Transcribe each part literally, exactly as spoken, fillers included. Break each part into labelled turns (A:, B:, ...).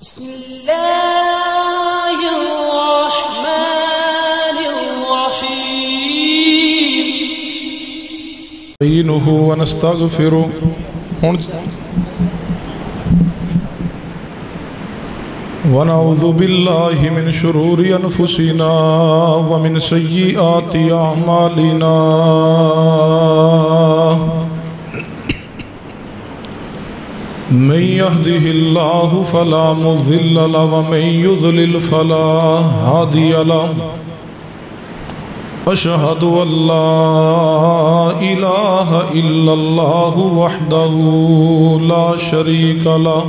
A: بسم اللہ الرحمن الرحیم
B: نستعینہ ونستغفرہ ونعوذ باللہ من شرور انفسنا ومن سیئات اعمالنا من يهده الله فلا مضل له ومن يضلل فلا هادي له أشهد أن لا إله إلا الله وحده لا شريك له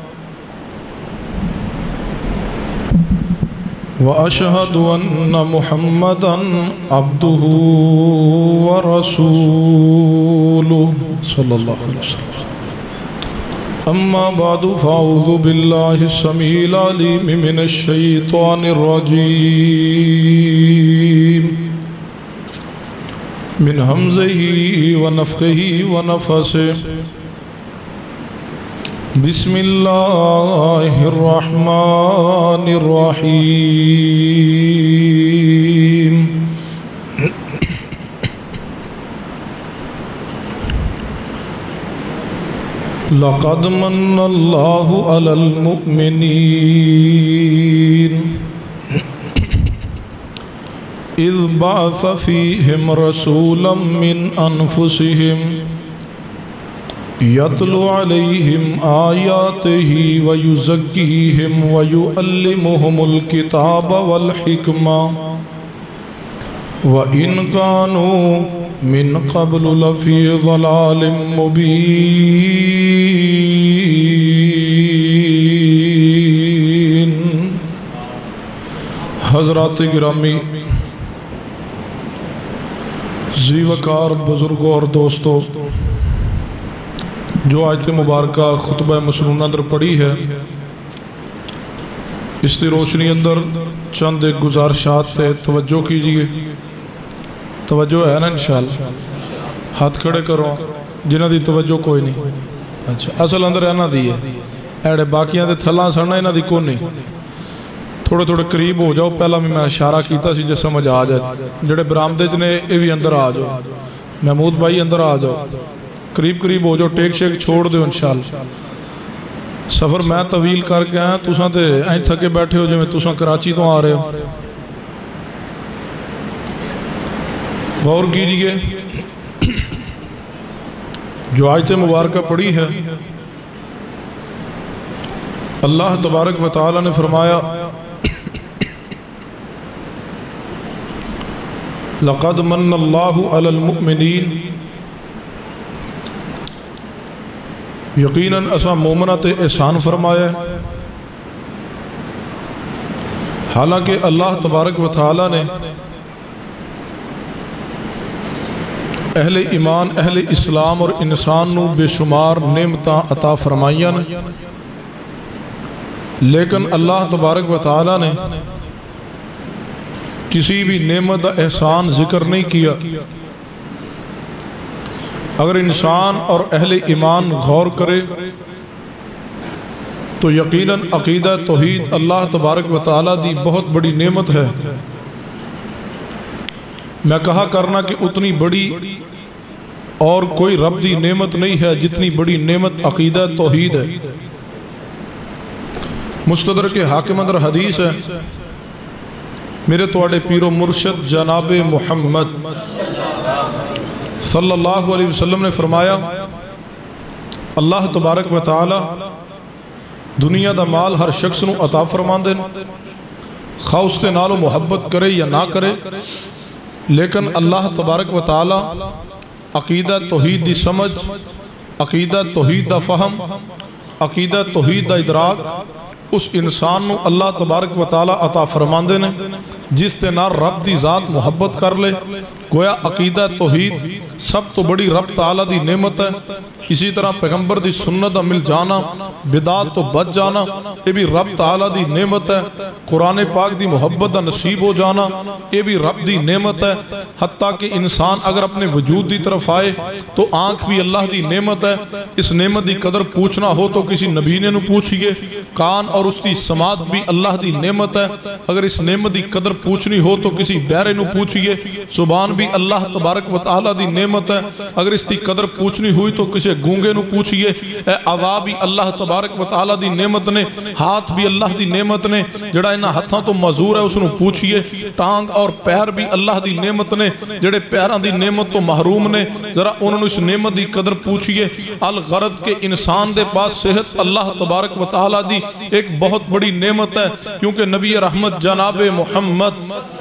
B: وأشهد أن محمدا عبده ورسوله صلى الله عليه وسلم. أما بعد فأعوذ بالله السميع العليم من الشيطان الرجيم من همزه ونفخه ونفسه. بسم الله الرحمن الرحيم. لقد من الله على المؤمنين إذ بعث فيهم رسولا من أنفسهم يتلو عليهم آياته ويزكيهم ويعلمهم الكتاب والحكمة وإن كانوا من قبل لفي ضلال مبين. حضرات گرامی، زیوکار بزرگوں اور دوستوں، جو آیت مبارکہ خطبہ مسنونہ در پڑھی ہے، اس کی روشنی اندر چند ایک گزارشات ہے، توجہ کیجئے. توجہ ہے نا انشاءاللہ؟ ہاتھ کھڑے کرو جنہ دی توجہ کوئی نہیں. اچھا، اصل اندر اینا دی ہے، ایڑے باقیاں دے تھلاں سڑنا اینا دی کو نہیں. تھوڑے تھوڑے قریب ہو جاؤ. پہلا میں میں اشارہ کیتا سی جے سمجھ آ جائے. جڑے برامدے جنے اے بھی اندر آ جاؤ. محمود بھائی اندر آ جاؤ. قریب قریب ہو جاؤ. ٹیک شیک چھوڑ دیو انشاءاللہ. سفر میں طویل کر کے آیا، تُساں تے این تھکے بیٹھے ہو جو میں تُساں کراچی تو آ رہے ہو. غور کیجئے، جو آیت مبارکہ پڑھی ہے، اللہ تبارک و تعالی نے فرمایا لقد من اللہ علی المؤمنین، یقیناً اسا مومنہ تے احسان فرمایا. حالانکہ اللہ تبارک و تعالی نے اہل ایمان، اہل اسلام اور انسان نو بے شمار نعمتاں عطا فرمائیاں، لیکن اللہ تبارک و تعالی نے کسی بھی نعمت دا احسان ذکر نہیں کیا. اگر انسان اور اہل ایمان غور کرے تو یقیناً عقیدہ توحید اللہ تبارک و تعالی دی بہت بڑی نعمت ہے. میں کہا کرنا کہ اتنی بڑی اور کوئی رب دی نعمت نہیں ہے جتنی بڑی نعمت عقیدہ توحید ہے. مستدرک حاکم اندر حدیث ہے، میرے توڑے پیر و مرشد جناب محمد صلی اللہ علیہ وسلم نے فرمایا اللہ تبارک و تعالی دنیا دا مال ہر شخص نو عطا فرمان دے، خواہ اس کے نالو محبت کرے یا نہ کرے، لیکن اللہ تبارک و تعالی عقیدہ توحید دی سمجھ، عقیدہ توحید دا فہم، عقیدہ توحید دا ادراک اس انسان نو اللہ تبارک و تعالی عطا فرمان دے نے جس تے نار رب دی ذات محبت کر لے. گویا عقیدہ توحید سب تو بڑی رب تعالی دی نعمت ہے. اسی طرح پیغمبر دی سنت مل جانا، بدعات تو بچ جانا، یہ بھی رب تعالیٰ دی نعمت ہے۔ قرآن پاک دی محبت دا نصیب ہو جانا، یہ بھی رب دی نعمت ہے۔ حتیٰ کہ انسان اگر اپنے وجود دی طرف آئے تو آنکھ بھی اللہ دی نعمت ہے۔ اس نعمت دی قدر پوچھنا ہو تو کسی نبی نے نو پوچھئے۔ کان اور اس دی سماعت بھی اللہ دی نعمت ہے، اگر اس نعمت دی قدر پوچھنی ہو تو کسی بہرے نو پوچھئے۔ زبان بھی اللہ تبارک و تعالیٰ دی نعمت ہے، اگر اس دی قدر پوچھنی ہوئی تو کسی گونگے نو پوچھئے۔ اے اعضاء بھی اللہ تبارک و تعالیٰ دی نعمت نے، ہاتھ بھی اللہ دی نعمت نے، جڑا انہاں ہتھاں تو معذور ہے اس نو پوچھئے۔ ٹانگ اور پیر بھی اللہ دی نعمت نے، جڑے پیراں دی نعمت تو محروم نے، ذرا انہوں نے اس نعمت دی قدر پوچھئے۔ الغرض کے انسان دے پاس صحت اللہ تبارک و تعالیٰ دی ایک بہت بڑی نعمت ہے، کیونکہ نبی رحمت جناب محمد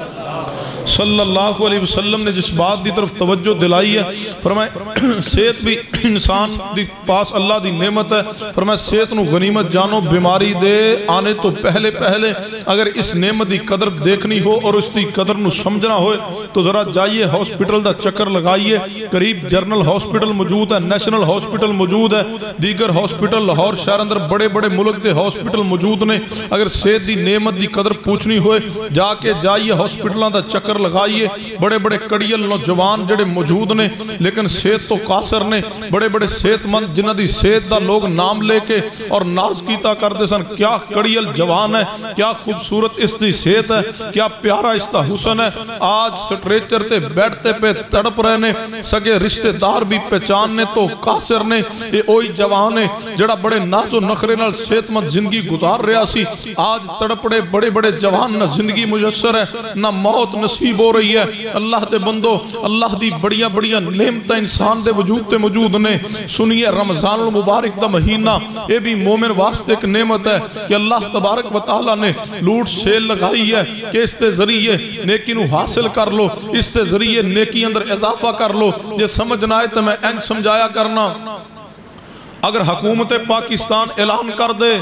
B: صلی اللہ علیہ وسلم نے جس بات دی طرف توجہ دلائی ہے، فرمائے صحت بھی انسان دی پاس اللہ دی نعمت ہے۔ فرمائے صحت نو غنیمت جانو، بیماری دے آنے تو پہلے پہلے اگر اس نعمت دی قدر دیکھنی ہو اور اس دی قدر نو سمجھنا ہوئے تو ذرا جائیے ہاسپٹل دا چکر لگائیے۔ قریب جرنل ہاسپٹل موجود ہے، نیشنل ہاسپٹل موجود ہے، دیگر ہاسپٹل لاہور شہر اندر بڑے بڑے ملک دے ہاسپٹل موجود نے۔ اگر صحت دی نعمت دی قدر پوچھنی ہوئے جا کے جائیے ہاسپٹلاں دا چکر لگائیے۔ بڑے بڑے کڑیل نوجوان جڑے موجود نے لیکن صحت تو قاصر نے، بڑے بڑے صحت مند جنہ دی صحت دا لوگ نام لے کے اور ناز کیتا کرتے سن، کیا کڑیل جوان ہے، کیا خوبصورت اس دی صحت ہے، کیا پیارا اس دا حسن ہے۔ آج سٹریچر تے بیٹھتے پہ تڑپ رہے نے، سگے رشتہ دار بھی پہچاننے تو قاصر نے۔ یہ اوہی جوان ہے جڑا بڑے ناز و نخرے نال صحت مند زندگی گزار رہا سی، آج تڑپڑے بڑے بڑے جوان نہ زندگی مجسر ہے نہ موت نصیب ہو رہی ہے۔ اللہ دے بندو، اللہ دی بڑیاں بڑیاں نعمتیں انسان دے وجود تے موجود نے۔ سنیے رمضان المبارک دا مہینہ، یہ بھی مومن واسطے ایک نعمت ہے کہ اللہ تبارک و تعالیٰ نے لوٹ سیل لگائی ہے کہ اس تے ذریعے نیکی نو حاصل کر لو، اس تے ذریعے نیکی اندر اضافہ کر لو۔ جے سمجھ نہ آئے تو میں این سمجھایا کرنا۔ اگر حکومت پاکستان اعلان کر دے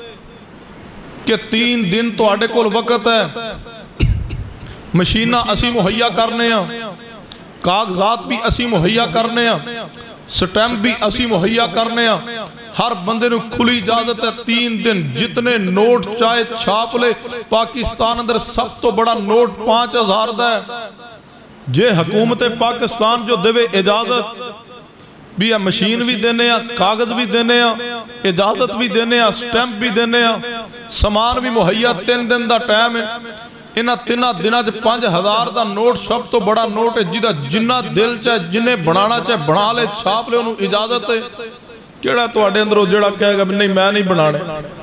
B: کہ تین دن تو آڑے کول وقت ہے، مشینہ اسی مہیا کرنے ہیں، کاغذات بھی اسی مہیا کرنے ہیں، سٹیمپ بھی اسی مہیا کرنے ہیں، ہر بندے نے کھلی اجازت ہے تین دن جتنے نوٹ چاہے چھاپ لے۔ پاکستان اندر سب تو بڑا نوٹ پانچ ہزار دا ہے۔ جے حکومت پاکستان جو دے اجازت بھی ہے، مشین بھی دینے ہیں، کاغذ بھی دینے ہیں، اجازت بھی دینے ہیں، سٹیمپ بھی دینے ہیں، سامان بھی مہیا، تین دن دا ٹائم ہے۔ انہاں تینہ دنہ جے پانچ ہزار دا نوٹ سب تو بڑا نوٹ ہے، جدہ جنہ دل چاہے جنہیں بنانا چاہے بنا لے، چھاپ لے، انہوں اجازت ہے۔ کیڑا تو آڑے اندروں جڑا کہے گا نہیں میں نہیں بنانے،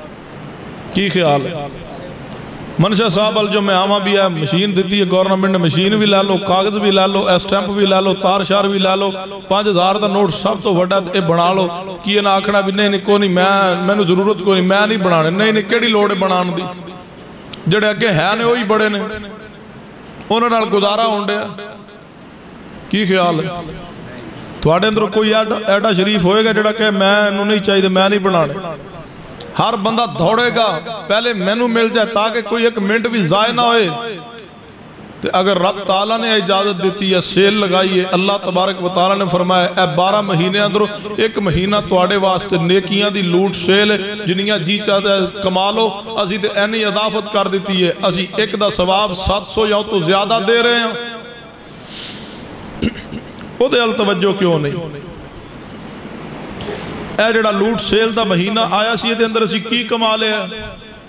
B: کی خیال ہے؟ منشا صاحب ال جو میں آمہ بھی ہے، مشین دیتی ہے گورنمنٹ نے، مشین بھی لے لو، کاغذ بھی لے لو، اسٹیمپ بھی لے لو، تار شار بھی لے لو، پانچ ہزار دا نوٹ سب تو وڈا اے بنا لو۔ کی یہ نہ آکھنا بھی نہیں نہیں کوئی نہیں، میں میں نے ضرورت کوئی نہیں، میں نہیں بنانے، نہیں نہیں کیڑی لوڑے بنان دی، جڑے اگے ہے نے وہی بڑے نے، انہوں نے گزارا ہونڈے ہیں۔ کی خیال ہے؟ تو آڑے اندر کوئی ایڈا شریف ہوئے گا جڑا کہ میں انہوں نہیں چاہیے میں نہیں بنانے۔ ہر بندہ دھوڑے گا پہلے مینو مل جائے تاکہ کوئی ایک منٹ بھی ضائع نہ ہوئے۔ تو اگر رب تعالیٰ نے اجازت دیتی ہے، سیل لگائی ہے، اللہ تبارک و تعالیٰ نے فرمایا اے بارہ مہینے اندر ایک مہینہ توڑے واسطے نیکیاں دی لوٹ سیل ہے، جنیاں جی چاہتا ہے کمالو، اسی تے اینی اضافت کر دیتی ہے، اسی ایک دا ثواب سات سو یا تو زیادہ دے رہے ہیں۔ وہ دے التوجہ کیوں نہیں؟ اے جڑا لوٹ سیل دا مہینہ آیا سی دے اندر اسی کی کمالے ہیں؟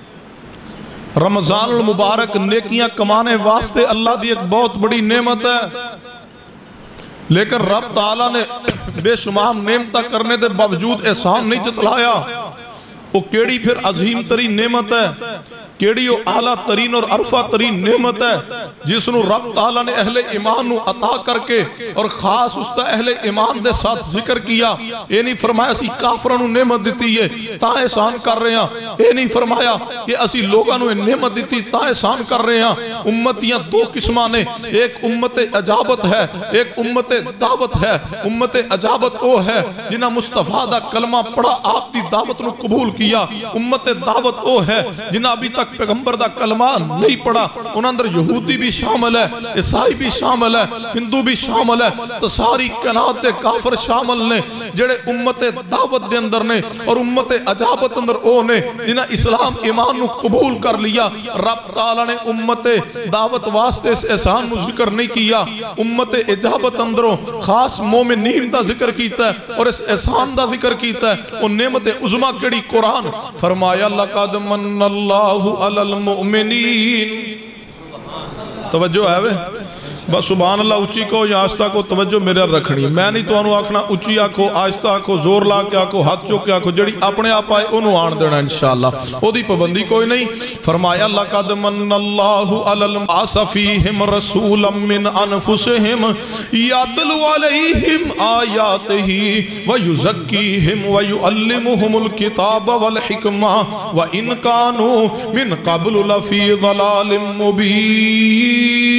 B: رمضان المبارک نیکیاں کمانے واسطے اللہ دی ایک بہت بڑی نعمت ہے، لیکن رب تعالیٰ نے بے شمار نعمتہ کرنے دے باوجود احسان نہیں جتلایا۔ وہ کیڑی پھر عظیم ترین نعمت ہے، کیڑی وہ اعلیٰ ترین اور عرفہ ترین نعمت ہے جس نو رب تعالیٰ نے اہل ایمان نو عطا کر کے اور خاص اس تا اہل ایمان دے ساتھ ذکر کیا۔ یہ نہیں فرمایا اسی کافرانو نعمت دیتی ہے تا احسان کر رہے ہیں، یہ نہیں فرمایا کہ اسی لوگانو نعمت دیتی تا احسان کر رہے ہیں۔ امتیاں دو قسمانے، ایک امت اجابت ہے، ایک امت دعوت ہے۔ امت اجابت وہ ہے جنہاں مصطفیٰ دا کلمہ پڑھا، آپ دی دعوت نو قبول کیا. امت دعوت او ہے جنہاں ابھی تک پیغمبر دا کلمہ نہیں پڑھا. ان اندر یہودی بھی شامل ہے, عیسائی بھی شامل ہے, ہندو بھی شامل ہے, تو ساری کائنات دے کافر شامل نے جڑے امت دعوت دے اندر نے اور امت اجابت اندر او نے جنہاں اسلام ایمان نو قبول کر لیا. رب تعالیٰ نے امت دعوت واسطے اس احسان نو ذکر نہیں کیا, امت اجابت اندروں خاص مومنین دا ذکر کیتا ہے اور اس احسان دا ذکر کیتا ہے. اور نعمت عظمہ کڑی قرآن فرمایا لقد من اللہ علی المؤمنین. توجہ ہے وے بس سبحان اللہ اچھی کو یا آستہ کو توجہ میرے رکھنی. میں نہیں تو انہوں آکھنا اچھی آکھو, آستہ آکھو, زور لا کے آکھو, ہاتھ چوک کے آکھو, جڑی اپنے آپ آئے انہوں آن دینا انشاءاللہ. او دی پابندی کوئی نہیں. فرمایا لقد من اللہ علی المعصفیہم رسولا من انفسہم یاتلو علیہم آیاتہی ویزکیہم ویعلمہم الکتاب والحکمہ وان کانوا من قبل لفی ضلال مبین.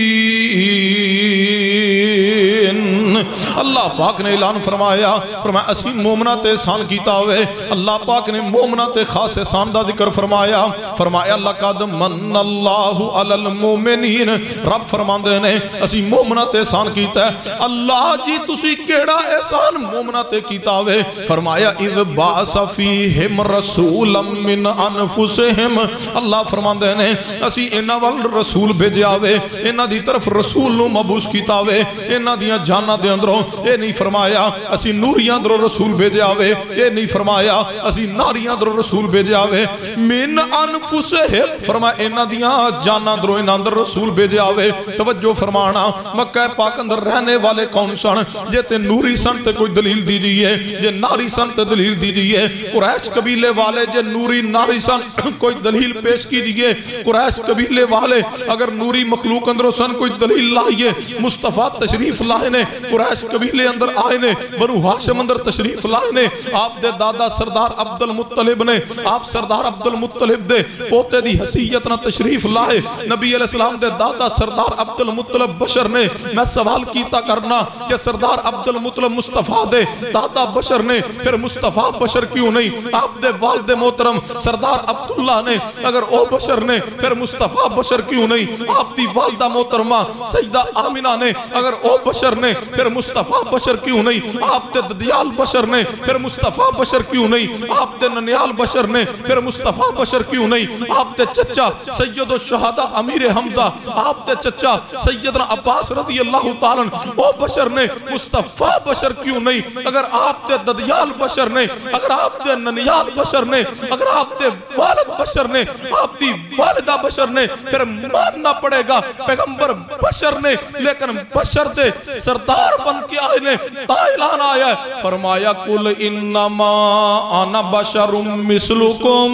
B: اللہ پاک نے اعلان فرمایا فرمایا اسی مومنہ تے احسان کیتا ہوئے. اللہ پاک نے مومنہ تے خاص احسان دا ذکر فرمایا فرمایا لقد من اللہ علی المومنین. رب فرماندے نے اسی مومنہ تے احسان کیتا ہے. اللہ جی تسی کیڑا احسان مومنہ تے کیتا ہوئے. فرمایا اذ باعث فیہم رسولا من انفسہم. اللہ فرماندے نے اسی انہاں وال رسول بھیجیا ہوئے, انہاں دی طرف رسول نو مبعوث کیتا ہوئے. انہاں دیاں جاناں دے اندروں اے نہیں فرمایا اسی نوریاں درو رسول بھیجے آوے, اے نہیں فرمایا اسی ناریاں درو رسول بھیجے آوے. من انفسہم فرمایا انہاں دیاں جاناں درو انہاں در رسول بھیجے آوے. توجہ فرمانا مکہ پاک اندر رہنے والے کون سن؟ جے تے نوری سن تے کوئی دلیل دیجئے, جے ناری سن تے دلیل دیجئے. قریش قبیلے والے جے نوری ناری سن کوئی دلیل پیش کیجئے. قریش قبیلے والے اگر نوری مخلوق اندروں سن کوئی دلیل لائیے. مصطفیٰ تشریف لائے نے, قریش قبیلے اندر آئے نے, بنو ہاشم اندر تشریف لائے نے. آپ دے دادا سردار عبد المطلب نے, آپ سردار عبد المطلب دے پوتے دی حسیت نہ تشریف لائے. نبی علیہ السلام دے دادا سردار عبد المطلب بشر نے. میں سوال کیتا کرنا کہ سردار عبد المطلب مصطفیٰ دے دادا بشر نے, پھر مصطفیٰ بشر کیوں نہیں؟ آپ دے والد محترم سردار عبداللہ نے اگر او بشر نے پھر مصطفیٰ بشر کیوں نہیں؟ آپ دی والدہ محترمہ سیدہ آمنہ نے اگر او بشر نے پھر مصطفیٰ بشر کیوں نہیں؟ آپ دے ددیال بشر نے پھر مصطفیٰ بشر کیوں نہیں؟ آپ دے ننیال بشر نے پھر مصطفیٰ بشر کیوں نہیں؟ آپ دے چچا سید الشہداء امیر حمزہ, آپ دے چچا سیدنا عباس رضی اللہ تعالیٰ او بشر نے مصطفیٰ بشر کیوں نہیں؟ اگر آپ دے ددیال بشر نے, اگر آپ دے ننیال بشر نے, اگر آپ دے والد بشر نے, آپ دی والدہ بشر نے, پھر ماننا پڑے گا پیغمبر بشر نے. لیکن بشر دے سردار بن کے آئے نے, تا اعلان آیا ہے فرمایا قل انما انا بشر مثلکم,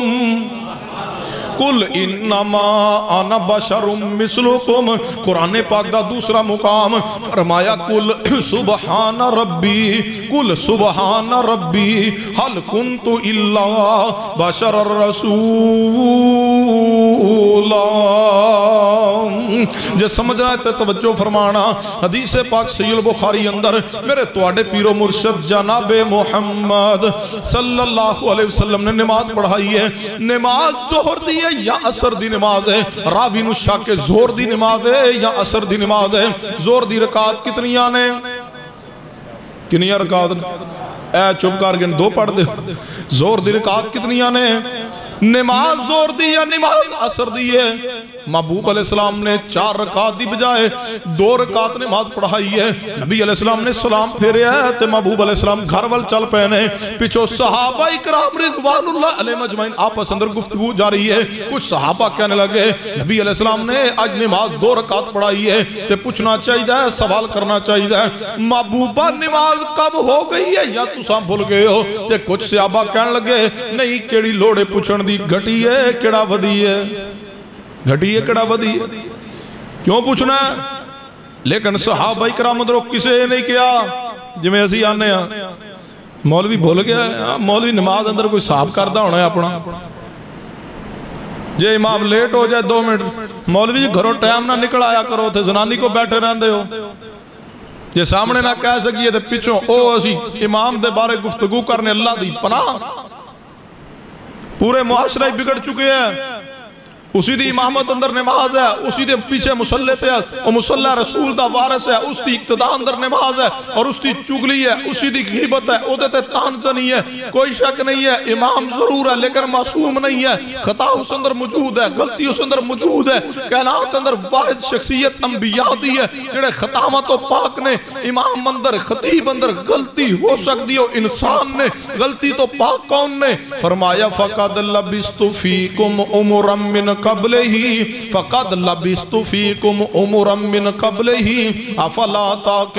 B: قل انما انا بشر مثلکم. قرآن پاک دا دوسرا مقام فرمایا قل سبحان ربی, قل سبحان ربی حل کنت الا بشر الرسول. جے سمجھ رہا ہے تو توجہ فرمانا. حدیث پاک صحیح البخاری اندر میرے توڑے پیر و مرشد جناب محمد صلی اللہ علیہ وسلم نے نماز پڑھائی ہے. نماز ظہر دی ہے یا عصر دی نماز ہے؟ راوی نو شک کے زور دی نماز ہے یا عصر دی نماز ہے؟ زور دی رکعت کتنی آنے کنی رکعت اے چپ کر گن دو پڑھ دے. زور دی رکعت کتنی آنے نماز زور دی یا نماز عصر دی ہے؟ محبوب علیہ السلام نے چار رکعت دی بجائے دو رکعت نماز پڑھائی ہے. نبی علیہ السلام نے سلام پھیرے ہے تے محبوب علیہ السلام گھر وال چل پہنے. پیچھو صحابہ اکرام رضوان اللہ علیہ مجمعین آپس اندر گفتگو جاری ہے. کچھ صحابہ کہنے لگے نبی علیہ السلام نے آج نماز دو رکعت پڑھائی ہے تے پوچھنا چاہیے ہے, سوال کرنا چاہیے ہے محبوبہ نماز کب ہو گئی ہے یا تساں بھول گئے ہو؟ تے کچھ صحابہ کہنے لگے نہیں کیڑی لوڑے پوچھن دی, گھٹی ہے کیڑا ودی ہے, گھٹی ہے کڑا ودی ہے, کیوں پوچھنا ہے؟ لیکن صحابہ اکرام ادھر کسے نہیں کیا جی میں اسی آنے ہیں مولوی بھول گیا ہے. مولوی نماز اندر کوئی صاحب کردہ ہونا ہے اپنا. جے امام لیٹ ہو جائے دو منٹ مولوی جی گھروں ٹائم نہ نکل آیا کرو تھے زنانی کو بیٹھے رہندے ہو. جے سامنے نہ کہہ سکیے تھے پچھوں او اسی امام دے بارے گفتگو کرنے اللہ دی پناہ. پورے معاشرہ بگڑ چکے ہیں، اسی دی امامت اندر نماز ہے، اسی دے پیچھے مسلح تے اور مسلح رسول دا وارث ہے، اس دی اقتداء اندر نماز ہے اور اس دی چگلی ہے، اسی دی غیبت ہے، او دے تے تانزنی ہے، کوئی شک نہیں ہے، امام ضرور ہے لیکن معصوم نہیں ہے، خطا اس اندر موجود ہے، غلطی اس اندر موجود ہے، کائنات اندر واحد شخصیت انبیاء دی ہے جڑے خطامت و پاک نے، امام اندر خطیب اندر غلطی ہو سکتی ہو، انسان نے غلطی تو پاک کون نے؟ فرمایا فَقَدْ لَبِسْتُ فِيكُمْ عُمُرًا مِّن قَبْلِهِ فَقَدْ لَبِسْتُ فِيكُمْ عُمُرًا مِّن قَبْلِهِ أَفَلَا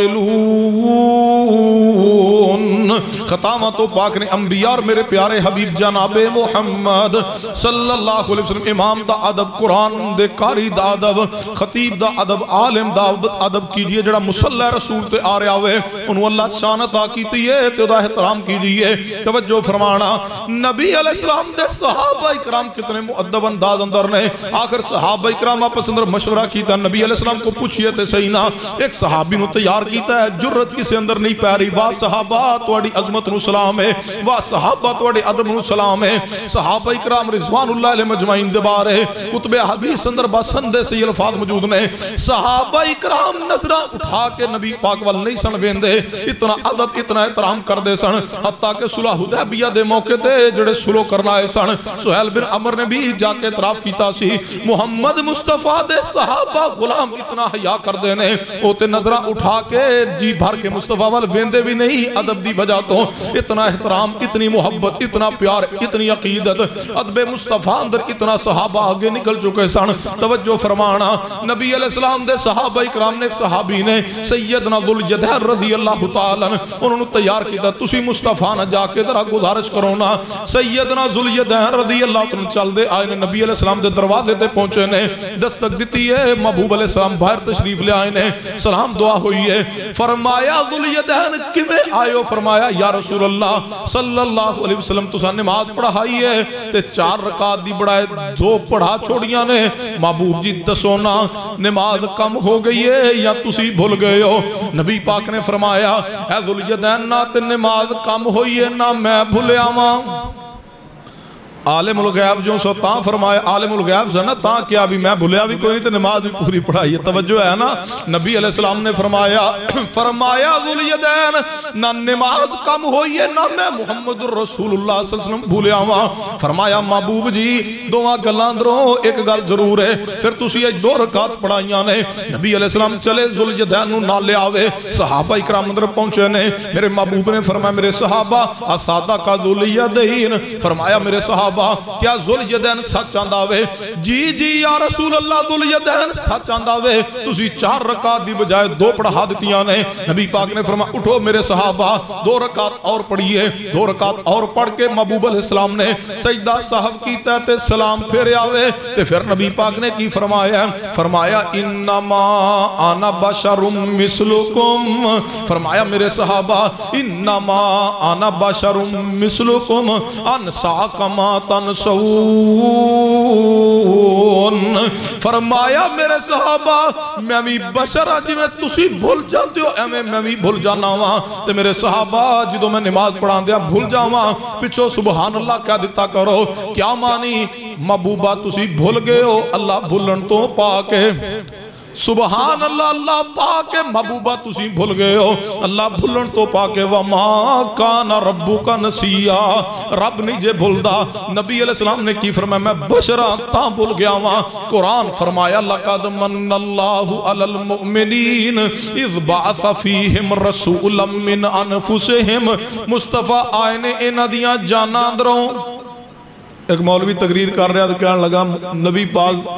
B: تَعْقِلُونَ۔ خطامت و پاک نے انبیاء اور میرے پیارے حبیب جناب محمد صلی اللہ علیہ وسلم امام دا ادب، قرآن دے قاری دا ادب، خطیب دا ادب، عالم دا ادب کیجئے، جڑا مسلح رسول تے آ رہا ہوئے انہوں اللہ شان عطا کیتی ہے تے دا احترام کیجئے۔ توجہ فرمانا، نبی علیہ السلام دے صحابہ اکرام کتنے مؤدب انداز اندر نے، آخر صحابہ اکرام آپس اندر مشورہ کیتا، نبی علیہ السلام کو پوچھئے تے صحیح نا، ایک صحابی نو تیار کیتا ہے، جرت کسے اندر نہیں پیاری، واہ صحابہ توڑی عظمت نو سلام ہے، واہ صحابہ توڑی عدم نو سلام ہے، صحابہ اکرام رضوان اللہ علیہ مجمعین دے بارے کتب حدیث اندر بسندے سے یہ الفاظ موجود نے، صحابہ اکرام نظرہ اٹھا کے نبی پاک وال نہیں سن ویندے، اتنا عدب اتنا احترام کر دے سن، حتیٰ کہ صلح حدیبیہ دے موقع تے جڑے سلو کرنا ہے سن، سہیل بن عمر نے بھی جا کے اعتراف کیتا سی، محمد مصطفیٰ دے صحابہ غلام اتنا حیا کر دینے، اوتے نظرہ اٹھا کے جی بھر کے مصطفیٰ وال ویندے بھی نہیں، عدب دی وجہ تو اتنا احترام، اتنی محبت، اتنا پیار، اتنی عقیدت، عدب مصطفیٰ اندر اتنا صحابہ آگے نکل چکے سن۔ توجہ فرمانا، نبی علیہ السلام دے صحابہ اکرام نے ایک صحابی نے سیدنا ذوالجدین رضی اللہ تعالیٰ انہوں نے تیار کیتا، تسی مصطفیٰ نہ جا کے ذرا گزارش کرو نا، سیدنا ذوالجدین رضی اللہ تعالیٰ چل دے آئے نے، نبی علیہ السلام دے دروازے تے پہنچے نے، دستک دیتی ہے، محبوب علیہ السلام باہر تشریف لے آئے نے، سلام دعا ہوئی ہے، فرمایا ذوالجدین کیویں آئے ہو؟ فرمایا یا رسول اللہ صلی اللہ علیہ وسلم تسا نماز پڑھائی ہے تے چار رکعت دی بڑھائے دو پڑھا چھوڑیاں نے، محبوب جی دسونا نماز کم ہو گئی ہے یا تسی بھول گئے ہو؟ نبی پاک نے فرمایا اے ذوالجدین نہ تے نماز کم ہوئی ہے نہ میں بھولیا ماں۔ عالم الغیب جو سو تاں فرمایا، عالم الغیب سے نا تاں کیا بھی میں بھولیا بھی کوئی نہیں تے نماز بھی پوری پڑھائی ہے، توجہ ہے نا، نبی علیہ السلام نے فرمایا فرمایا ذوالجدین نہ نماز کم ہوئی ہے نہ میں محمد رسول اللہ صلی اللہ علیہ وسلم بھولیا ہوا۔ فرمایا محبوب جی دو گلاں اندروں ایک گل ضرور ہے، پھر تسی اج دو رکعت پڑھائیاں نے، نبی علیہ السلام چلے ذوالجدین نو نال لے آوے، صحابہ اکرام اندر پہنچے نے، میرے محبوب نے فرمایا میرے صحابہ اسادہ ذوالجدین، فرمایا میرے صحابہ کیا ذوالجدین سچ آنداوے؟ جی جی یا رسول اللہ ذوالجدین سچ آنداوے، تسی چار رکعت دی بجائے دو پڑھا دیتیاں نے۔ نبی پاک نے فرمایا اٹھو میرے صحابہ دو رکعت اور پڑھیے، دو رکعت اور پڑھ کے محبوب علیہ السلام نے سجدہ صحف کیتا تے سلام پھر آوے تے پھر نبی پاک نے کی فرمایا فرمایا انما انا بشر مثلکم، فرمایا میرے صحابہ انما انا بشر مثلکم انسا کما تنسون، فرمایا میرے صحابہ میں بھی بشر آجی میں تسی بھول جاندے ہو ایمیں میں بھی بھول جانا ہوا تے میرے صحابہ جدو میں نماز پڑھان دیا بھول جاوا پچھو سبحان اللہ کہہ دیتا کرو، کیا مانی محبوبہ تسی بھول گئے ہو اللہ بھولن تو پاکے، سبحان اللہ اللہ پاکے محبوبہ تسی بھول گئے ہو اللہ بھولن تو پاکے، وَمَا كَانَ رَبُّكَ نَسِيًّا، رب نہیں جے بھول دا۔ نبی علیہ السلام نے کی فرمایا میں بشرہ تاں بھول گیا ہوا، قرآن فرمایا لَقَدْ مَنَّ اللَّهُ عَلَى الْمُؤْمِنِينَ اِذْ بَعَثَ فِيهِمْ رَسُولًا مِّنْ أَنفُسِهِمْ، مصطفیٰ آئے نے انہ دیاں جانا اندروں۔ ایک مولوی تقریر کر رہا تو کہنے لگا نبی پاک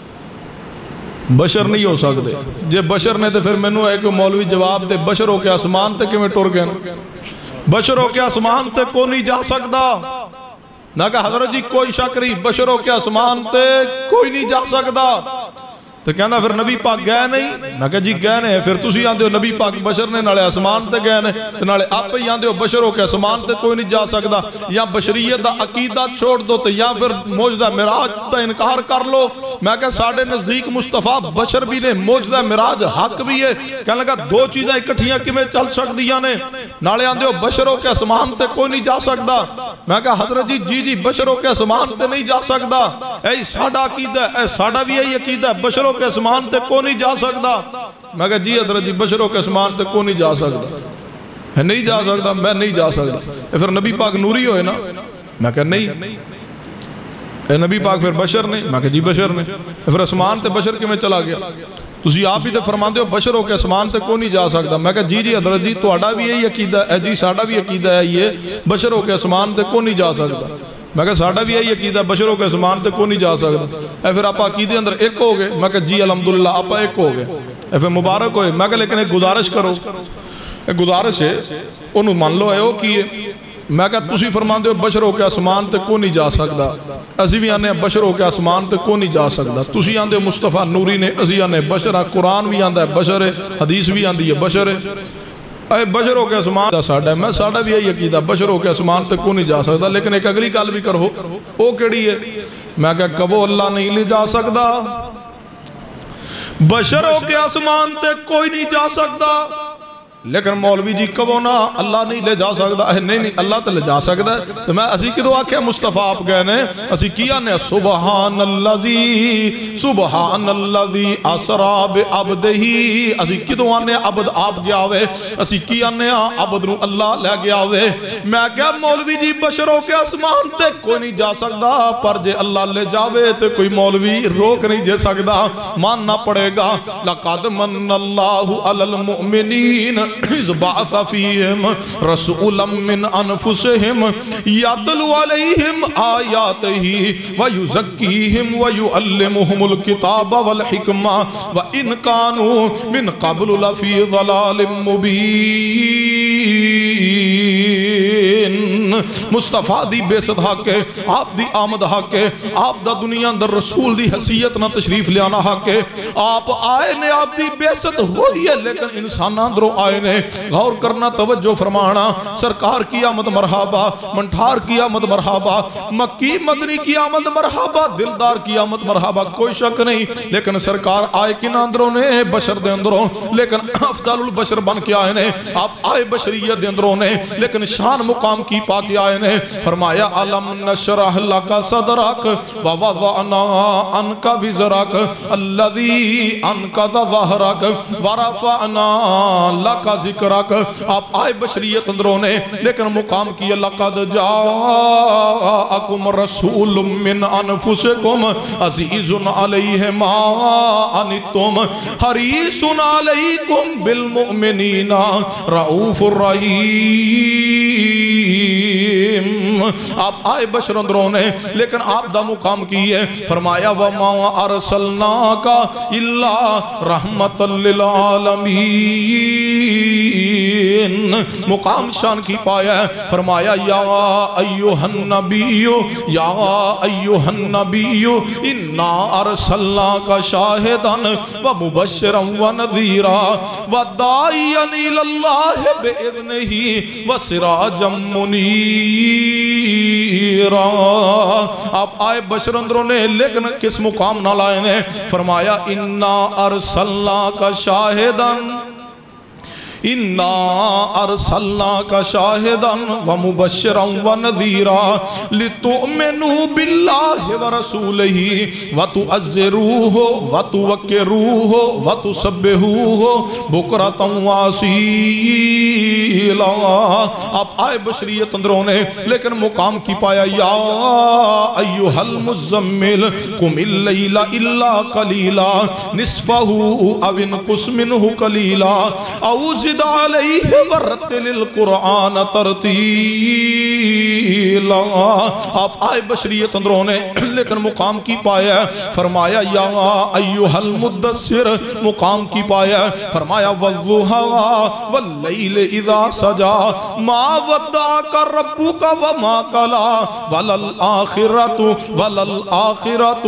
B: بشر نہیں ہو سکتے، جے بشر نے تو پھر میں نے ایک مولوی جواب دے بشر ہو کے آسمان تے کیوں ٹر گئے، بشر ہو کے آسمان تے کو نہیں جا سکتا، نہ کہا حضرت جی کوئی شک نہیں بشر ہو کے آسمان تے کوئی نہیں جا سکتا، تو کہنا پھر نبی پاک گئے نہیں، نہ کہ جی گئے نہیں، پھر تسی آندے ہو نبی پاک بشر نے نالے آسمان تے گئے نہیں، نالے آپ ہی آندے ہو بشر ہو کے آسمان تے کوئی نہیں جا سکتا، یا بشریت دا عقیدہ چھوڑ دو تو یا پھر موجزہ معراج دا انکار کر لو۔ میں کہ ساڑھے نزدیک مصطفیٰ بشر بھی نے موجزہ معراج حق بھی ہے، کہنے لگا دو چیزیں اکٹھیاں کی میں چل سک دیا نے، نالے آندے ہو بشر ہو کے آسمان تے کوئی نہیں جا سکتا،
C: میں کہا حضرت جی جی جی بشروں کے اسمان تے نہیں جا سکتا، اے ساڑا عقیدہ اے ساڑا بھی یہی عقیدہ ہے بشروں کے اسمان تے کو نہیں جا سکتا۔ میں کہا جی حضرت جی بشروں کے اسمان تے کو نہیں جا سکتا، ہے نہیں جا سکتا، میں نہیں جا سکتا۔ پھر نبی پاک نوری ہوئے نا؟ میں کہا نہیں، اے نبی پاک پھر بشر نہیں؟ میں کہا جی بشر نہیں۔ پھر اسمان تے بشر کی میں چلا گیا؟ تسی آپ ہی تے فرماندے ہو بشروں کے اسمان تے کو نہیں جا سکتا۔ میں کہا جی جی حضرت جی تہاڈا بھی یہی عقیدہ ہے جی، ساڈا بھی عقیدہ ہے یہ بشروں کے اسمان تے کو نہیں جا سکتا۔ میں کہا ساڈا بھی یہی عقیدہ ہے بشروں کے اسمان تے کو نہیں جا سکتا۔ اے پھر آپ عقیدے اندر ایک ہو گئے؟ میں کہا جی الحمدللہ آپ ایک ہو گئے۔ اے پھر مبارک ہوئے۔ میں کہا لیکن ایک گزارش کرو، ایک گزارش ہے انہوں مان لو ہے وہ کیے۔ میں کہا تسی فرماندے ہو بشروں کے اسمان تے کو نہیں جا سکتا، اسی بھی آنے بشروں کے اسمان تے کو نہیں جا سکتا۔ تسی آندے مصطفیٰ نوری نے، اسی آنے بشر، قرآن بھی آندہ ہے بشر ہے، حدیث بھی آندی ہے بشر ہے۔ اے بشروں کے اسمان دا ساڑھا ہے، میں ساڑھا بھی یہی عقیدہ بشروں کے اسمان تے کو نہیں جا سکتا۔ لیکن ایک اگلی کال بھی کرو، وہ کیڑی ہے؟ میں کہا کبو اللہ نہیں لے جا سکتا، بشروں کے اسمان تے کوئی نہیں جا سکتا، لیکن مولوی جی کبو نا اللہ نہیں لے جا سکتا۔ نہیں نہیں اللہ تے لے جا سکتا ہے۔ تو میں اسی کدو آکھیا مصطفیٰ آپ گئے نے، اسی کیا نے سبحان اللذی سبحان اللذی اسرا بعبدہی، اسی کدو آنے عبد آپ گیا ہوئے، اسی کیا نے عبد نو اللہ لے گیا ہوئے۔ میں کہا مولوی جی بشروں کے اسمان تے کوئی نہیں جا سکتا، پر جے اللہ لے جاوے تے کوئی مولوی روک نہیں جے سکتا، ماننا پڑے گا۔ لَقَدْ مَنَّ اللَّهُ عَلَى الْمُؤْمِنِينَ اِذْ بَعَثَ فِيهِمْ رَسُولًا مِّنْ أَنفُسِهِمْ يَتْلُو عَلَيْهِمْ آيَاتِهِ وَيُزَكِّيهِمْ وَيُعَلِّمُهُمُ الْكِتَابَ وَالْحِكْمَةَ وَإِنْ كَانُوا مِنْ قَبْلُ لَفِي ضَلَالٍ مُبِينٍ۔ مصطفیٰ دی بیست حق ہے، آپ دی آمد حق ہے، آپ دا دنیا اندر رسول دی حیثیت نہ تشریف لے آنا حق ہے۔ آپ آئے نے، آپ دی بیست ہوئی ہے، لیکن انسان اندروں آئے نے۔ غور کرنا، توجہ فرمانا، سرکار کی آمد مرحبا، منٹھار کی آمد مرحبا، مکی مدنی کی آمد مرحبا، دلدار کی آمد مرحبا، کوئی شک نہیں۔ لیکن سرکار آئے کن اندروں نے؟ بشر دے اندروں، لیکن افضل البشر بن کے آئے نے۔ آپ آئے بشریت دے اندروں نے، لیکن شان مقام کی پا کے آئے نے۔ فرمایا علم نشرح لک صدرک ووضعنا عنک وزرک الذی انقض ظہرک ورفعنا لک ذکرک۔ آپ آئے بشریت اندروں نے، لیکن مقام کی لقد جاءکم رسول من انفسکم عزیز علیہ ما عنتم حریص علیکم بالمؤمنین رؤوف الرحیم۔ آپ آئے بشر اندروں نے، لیکن آپ دا مقام کی ہے۔ فرمایا وَمَا أَرْسَلْنَاكَ إِلَّا رَحْمَةً لِلْعَالَمِينَ، مقام شان کی پایا ہے۔ فرمایا یا ایوہ النبی یا ایوہ النبی اِنَّا أَرْسَلْنَاكَ شَاهِدًا وَمُبَشِّرًا وَنَذِيرًا وَدَاعِيًا إِلَى اللَّهِ بِإِذْنِهِ وَسِرَاجًا مُنِيرًا۔ آپ آئے بشر اندروں نے، لیکن کس مقام نہ لائے نے؟ فرمایا اِنَّا أَرْسَلْنَاكَ شَاهِدًا اِنَّا أَرْسَلْنَاكَ شَاهِدًا وَمُبَشِّرًا وَنَذِيرًا لِتُؤْمِنُوا بِاللَّهِ وَرَسُولِهِ وَتُعَزِّرُوهُ وَتُوَقِّرُوهُ وَتُسَبِّحُوهُ بُكْرَةً وَأَصِيلًا۔ آپ آئے بشریت اندروں نے، لیکن مقام کی پایا یا ایوہ المزمل قم اللیل الا قلیلا نصفہ او انقص منہ قلیلا او زد علیہ ورتل القرآن ترتیلا۔ آپ آئے بشریت اندروں نے، لیکن مقام کی پایا فرمایا یا ایوہ المدثر، مقام کی پایا فرمایا والضحا واللیل اذا سجا ما ودعک ربک وما قلا وللآخرۃ وللآخرۃ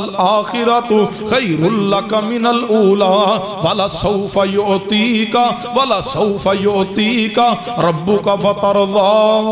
C: وللآخرۃ خیر لک من الاولی ولسوف یعطیک ولا سوف یعطیکا ربک فترضا.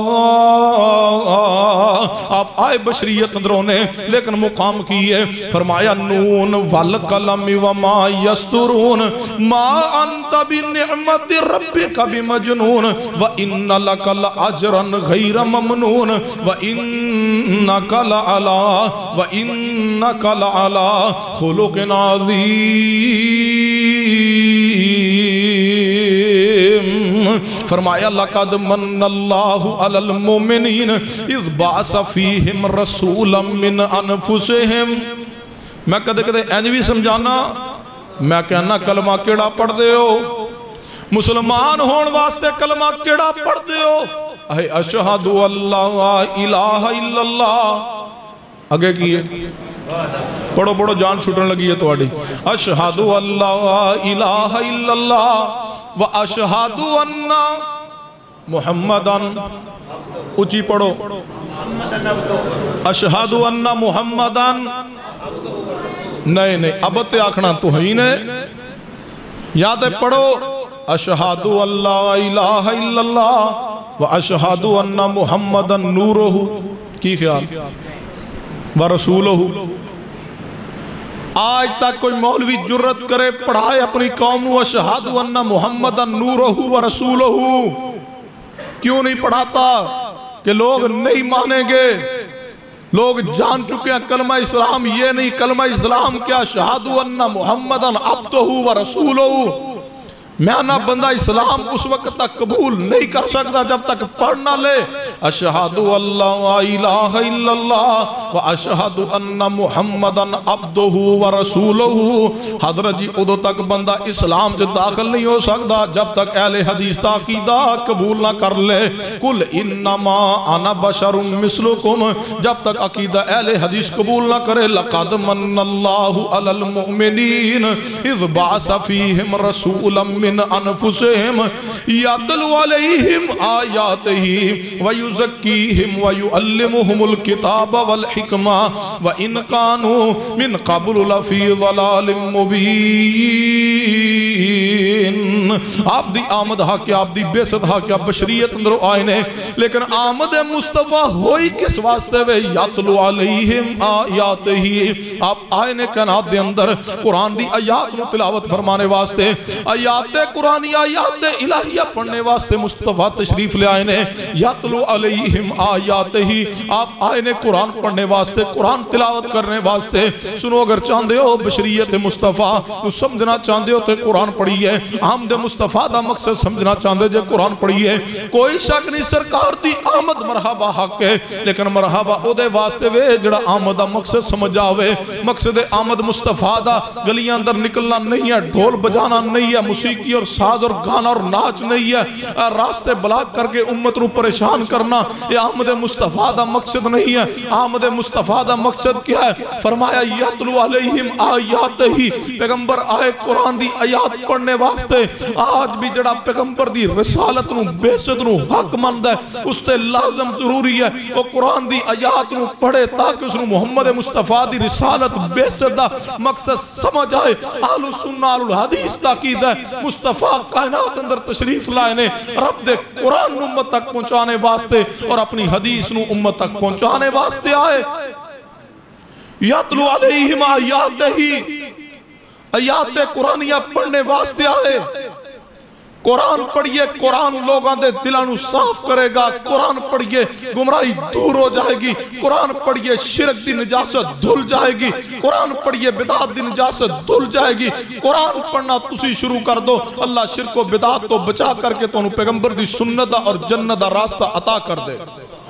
C: آپ آئے بشریت اندروں نے لیکن مقام کیے فرمایا نون والقلم وما یسترون ما انت بنعمت ربک بمجنون وان لک لاجرا غیر ممنون وانک لعلی وانک لعلی خلق عظیم. فرمایا لقد من اللہ علی المومنین اذ بعث فیہم رسولا من انفسہم. میں کدے کدے اینج بھی سمجھانا میں کہنا کلمہ کیڑا پڑھ دے ہو مسلمان ہون واسطے کلمہ کیڑا پڑھ دے ہو اے اشہد اللہ الہ الا اللہ. اگے کیے پڑھو پڑھو جان چھوٹن لگی ہے تو آڑی. اشہد اللہ الہ الا اللہ و اشہد ان محمدن اچھی پڑھو اشہد ان محمدن نہیں نہیں اب تے آکھنا تو ہی نے یاد ہے پڑھو اشہد اللہ الہ الا اللہ و اشہد ان محمدن نورہ کی خیال و رسولہ. آج تک کوئی مولوی جرت کرے پڑھائے اپنی قوم نو اشہد ان محمد نورہ و رسولہ کیوں نہیں پڑھاتا کہ لوگ نہیں مانیں گے. لوگ جان چکے ہیں کلمہ اسلام یہ نہیں کلمہ اسلام کیا اشہد ان محمد عبدہ و رسولہ. میں نہ بندہ اسلام اس وقت تک قبول نہیں کر سکتا جب تک پڑھ نہ لے اشہد اللہ الہ الا اللہ و اشہد ان محمدن عبدہ و رسولہ. حضرت جی ادھو تک بندہ اسلام جو داخل نہیں ہو سکتا جب تک اہل حدیث عقیدہ قبول نہ کر لے. قل انما انا بشر مثلکم جب تک عقیدہ اہل حدیث قبول نہ کرے. لقد من اللہ علی المؤمنین اذ بعث فیہم رسولا من انفسہم یتلو علیہم آیاتہ ویزکیہم ویعلمہم الکتاب والحکمہ وان کانوا من قبل لفی ضلال مبین. آپ دی آمد ہا کہ آپ دی بیست ہا کہ آپ بشریت اندر آئے نے لیکن آمد مصطفیٰ ہوئی کس واسطے وے یتلو علیہم آیاتہ. آپ آئے نے کائنات دے اندر قرآن دی آیات نو تلاوت فرمانے واسطے آیات قرآنی آیات الہیہ پڑھنے واسطے مصطفیٰ تشریف لے آئے نے. یتلو علیہم آیاتہ آپ آئے نے قرآن پڑھنے واسطے قرآن تلاوت کرنے واسطے. سنو اگر چاندے ہو بشریت مصطفیٰ تو سمجھنا چاندے ہو تو قرآن پڑھیے. آمد مصطفیٰ دا مقصد سمجھنا چاندے جو قرآن پڑھیے. کوئی شک نہیں سرکار دی آمد مرحبا حق ہے لیکن مرحبا او دے واسطے وے جڑا آمد دا مقصد سمجھ آوے. مقصد آمد مصطفیٰ دا گلیاں اندر نکلنا نہیں ہے ڈھول بجانا نہیں ہے موسیقی اور ساز اور گانا اور ناچ نہیں ہے راستے بلاک کر کے امت رو پریشان کرنا. یہ آمد مصطفیٰ دا مقصد نہیں ہے. آمد مصطفیٰ دا مقصد کیا ہے فرمایا یتلو علیہم آیاتہ. پیغمبر آئے قرآن دی آیات پڑھنے واسطے. آج بھی جڑا پیغمبر دی رسالت نو بیست نو حق مند ہے اس تے لازم ضروری ہے وہ قرآن دی آیات نو پڑھے تاکہ اس نو محمد مصطفیٰ دی رسالت بیست دا مقصد سمجھ آئے. اہل السنہ الحدیث تاکید ہے مصطفیٰ کائنات اندر تشریف لائے نے رب دے قرآن نو امت تک پہنچانے واسطے اور اپنی حدیث نو امت تک پہنچانے واسطے آئے. یتلو علیہم آیاتہ آیات قرآنیہ پڑھنے واسطے آئے. قرآن پڑھئے قرآن لوگاں دے دلانو صاف کرے گا. قرآن پڑھئے گمراہی دور ہو جائے گی. قرآن پڑھئے شرک دی نجاست دھل جائے گی. قرآن پڑھئے بدعات دی نجاست دھل جائے گی. قرآن پڑھنا تسی شروع کر دو اللہ شرک و بدعات تو بچا کر کے تو انہوں پیغمبر دی سنت اور جنت دا راستہ عطا کر دے.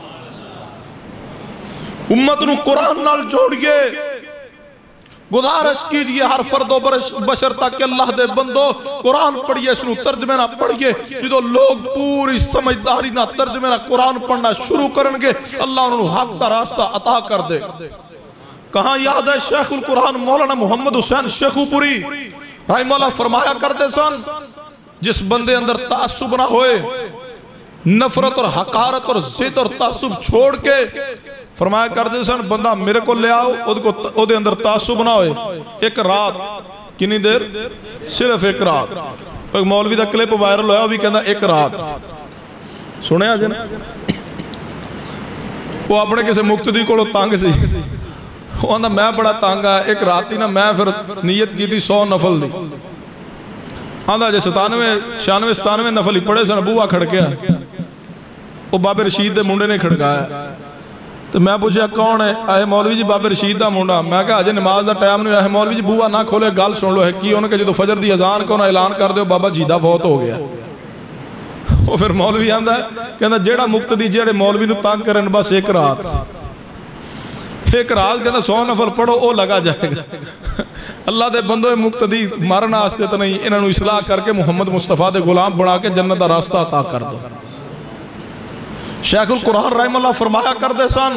C: امت نو قرآن نال جوڑیے. گزارش کیجئے ہر فرد و بشر تک کہ اللہ دے بندو قرآن پڑھئے اس نو ترجمے نہ پڑھئے. جدو لوگ پوری سمجھداری نہ ترجمے نہ قرآن پڑھنا شروع کرنگے اللہ انہوں حق دا راستہ عطا کر دے. کہاں یاد ہے شیخ القرآن مولانا محمد حسین شیخو پوری رحمہ اللہ فرمایا کرتے سن جس بندے اندر تعصب نہ ہوئے نفرت اور حقارت اور ضد اور تعصب چھوڑ کے فرمایا کرتے سن بندہ میرے کو لے آؤ او دے اندر تعصب نہ ہوئے. ایک رات کنی دیر صرف ایک رات ایک مولوی دا کلپ وائرل ہویا وہ بھی کہنا ایک رات سنے آجے نا وہ اپنے کسے مقتدی کو تانگ سی وہ آندھا میں بڑا تانگا ایک رات ہی نا میں پھر نیت کی تھی سو نفل دی آندھا جے ستانوے شانوے ستانوے نفل ہی پڑے سن بوہ کھڑ گیا وہ بابے رشید دے منڈے نے کھڑکایا تو میں پوچھا کون ہے آئے مولوی جی بابے رشید دا منڈا میں کہا آجے نماز دا ٹائم نہیں آئے مولوی جی بوہ نہ کھولے گال سن لو ہے کی انہوں نے کہ جو فجر دی اذان کو نہ اعلان کر دے بابا جیدہ فوت ہو گیا وہ پھر مولوی آندھا ہے کہنا جیڑا مقتدی جیڑے مولوی نو تانگ کرن بس ایک رات ایک رات کہنا سو نفل پڑھو او لگا جائے گا اللہ دے بندو مقتدی مارنا آستے تو نہیں انہوں نے اصلاح کر کے محمد مصطفیٰ دے غلام بنا کے جنت دا راستہ عطا کر دو شیخ القرآن رحم اللہ فرمایا کر دے سن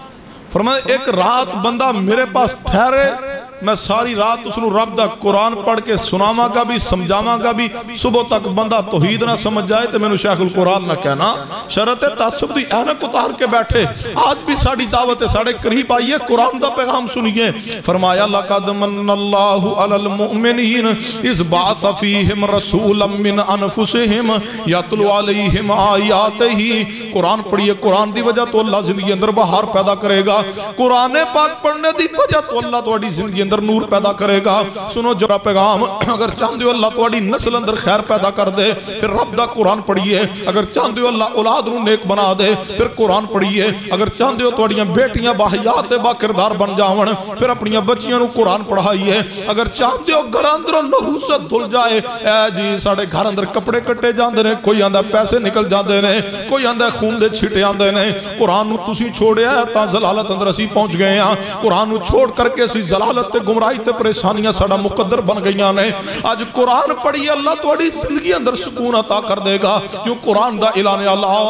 C: فرمایا ایک رات بندہ میرے پاس ٹھہرے میں ساری رات اس نے رب دا قرآن پڑھ کے سناما کا بھی سمجھاما کا بھی صبح تک بندہ توحید نہ سمجھ جائے تو میں نے شیخ القرآن نہ کہنا شرط تعصب دی اینک اتار کے بیٹھے آج بھی ساڑی دعوت ہے ساڑے قریب آئیے قرآن دا پیغام سنیے فرمایا لَقَدْ مَنَّ اللَّهُ عَلَى الْمُؤْمِنِينَ اِذْ بَعْثَ فِيهِمْ رَسُولًا مِّنْ أَنفُسِهِمْ يَتْلُو عَلَيْهِمْ آیَاتِهِ قرآن پڑھیے قرآن دی وجہ تو اللہ زندگی اندر بہار پیدا کرے گا قرآن پاک پڑھنے دی وجہ تو اللہ توڑی زندگی اندر نور پیدا کرے گا سنو جرا پیغام اگر چاہتے ہو اللہ توڑی نسل اندر خیر پیدا کر دے پھر رب دا قرآن پڑھئیے اگر چاہتے ہو اللہ اولاد رو نیک بنا دے پھر قرآن پڑھئیے اگر چاہتے ہو توڑیاں بیٹیاں باحیات با کردار بن جاون پھر اپنیاں بچیاں رو قرآن پڑھائیے اگر چاہتے ہو گھر اندر نحوست دھل جائے اے جی ساڑے گھر اندر کپڑے کٹے جاندے نے کوئی آندہ پیسے نکل جاندے نے کوئی آندہ خون دے چھٹے آندے نے قرآن نو تسی چھوڑے آیا تا زلالت اندر اسی پہنچ گئے ہیں قرآن نو چھوڑ کر کے اسی زلالت تے گمراہی تے پریشانیاں ساڑا مقدر بن گئیاں نے آج قرآن پڑھئیے اللہ توڑی زندگی اندر سکون عطا کر دے گا کیوں قرآن دا اعلان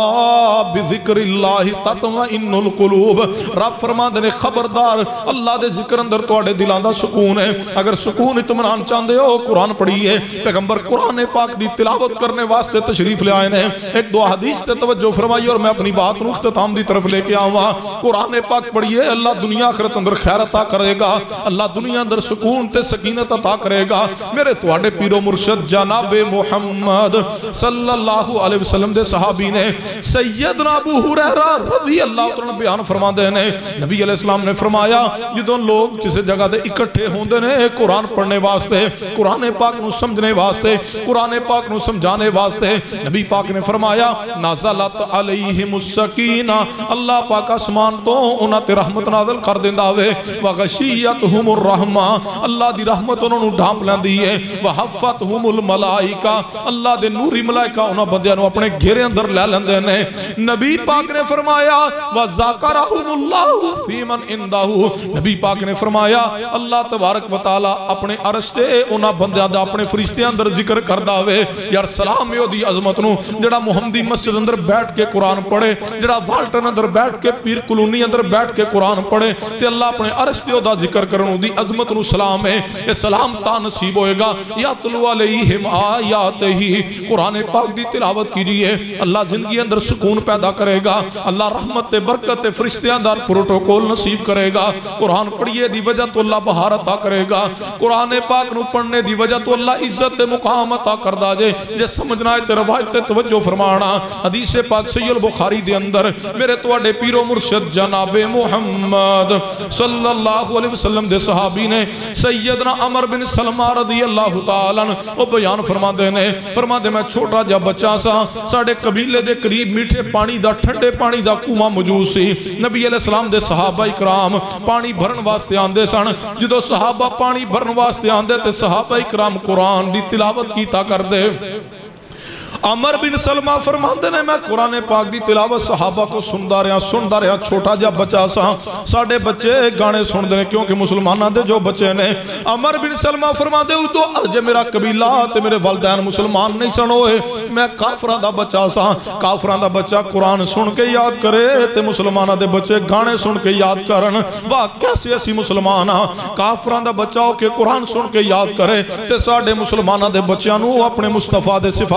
C: اللہ بذکر اللہ تطمئن القلوب رب فرما دینے خبردار اللہ دے ذکر اندر توڑے دلان دا سکون ہے اگر سکون اطمینان چاندے ہو قرآن پڑھئیے پیغمبر قرآن پاک دی تلاوت کرنے واسطے تشریف لے آئے نے ایک دو حدیث تے توجہ فرمائی اور میں اپنی بات رو اختتام دی طرف لے کے آؤں قرآن پاک پڑھئیے اللہ دنیا آخرت اندر خیر عطا کرے گا اللہ دنیا اندر سکون تے سکینت عطا کرے گا میرے تواڈے پیر و مرشد جناب محمد صلی اللہ علیہ وسلم دے صحابی نے سیدنا ابو ہریرہ رضی اللہ عنہ بیان فرما دے نے نبی علیہ السلام نے فرمایا جدوں لوگ کسی جگہ دے اکٹھے ہوندے نے قرآن پڑھنے واسطے قرآن پاک نو سمجھنے واسطے قرآن پاک نو سمجھانے واسطے نبی پاک نے فرمایا نازلت علیہم السکینہ اللہ پاک آسمان تو انہاں تے رحمت نازل کر دیندا ہوئے وغشیتہم الرحمہ اللہ دی رحمت انہوں نے ڈھانپ لیندی ہے وحفتہم الملائکہ اللہ دے نوری ملائکہ انہوں بندیاں نو اپنے گھیرے اندر لے لیندے نے نبی پاک نے فرمایا وذاکرہم اللہ فی من اندہو نبی پاک نے فرمایا اللہ تبارک و تعالی اپنے عرش تے انہوں بندیاں دا اپنے فرشتے اندر ذکر کردہ ہوئے یار سلام یو دی عظمت نو جڑا محمدی مسجد اندر بیٹھ کے قرآن پڑھے جڑا والٹن اندر بیٹھ کے پیر کلونی اندر بیٹھ کے قرآن پڑھے تے اللہ اپنے عرش تے دا ذکر کرنو دی عظمت نو سلام ہے یہ سلام تا نصیب ہوئے گا یا تلو علیہم آیات ہی قرآن پاک دی تلاوت کیجئے اللہ زندگی اندر سکون پیدا کرے گا اللہ رحمت برکت فرشتے اندر پروٹوکول نصیب کرے گا قرآن پڑھئے دی وجہ تو اللہ بہار عطا کرے گا قرآن پاک نو پڑھنے دی وجہ تو اللہ عزت مقام عطا کر دا جے جے سمجھنا ہے روایت توجہ فرمانا حدیث پاک صحیح البخاری دے اندر میرے توڑے پیر و مرشد جناب محمد صلی اللہ علیہ وسلم دے صحابی نے سیدنا عمر بن سلمہ رضی اللہ تعالیٰ وہ بیان فرما دے نے فرما دے میں چھوٹا جا بچہ سا ساڑھے قبیلے دے قریب میٹھے پانی دا ٹھنڈے پانی دا کنواں موجود سی نبی علیہ السلام دے صحابہ اکرام پانی بھرن واسطے آندے سن جدو صحابہ پانی بھرن واسطے آندے تے صحابہ اکرام قرآن دی تلاوت کیتا کر دے عمر بن سلمہ فرماندے نے میں قرآن پاک دی تلاوت صحابہ کو سندہ رہا سندہ رہا چھوٹا جا بچہ سا ساڑھے بچے گانے سن دے کیونکہ مسلمانہ دے جو بچے نے عمر بن سلمہ فرماندے تو اجے میرا قبیلہ تے میرے والدین مسلمان نہیں سن ہوئے میں کافران دا بچہ سا کافران دا بچہ قرآن سن کے یاد کرے تے مسلمانہ دے بچے گانے سن کے یاد کرن واہ کیسے ایسی مسلمانہ کافران دا بچہ ہو کے قرآن سن کے یاد کرے تے ساڑھے مسلمانہ دے بچیاں نو اپنے مصطفیٰ دے صفاتی نہ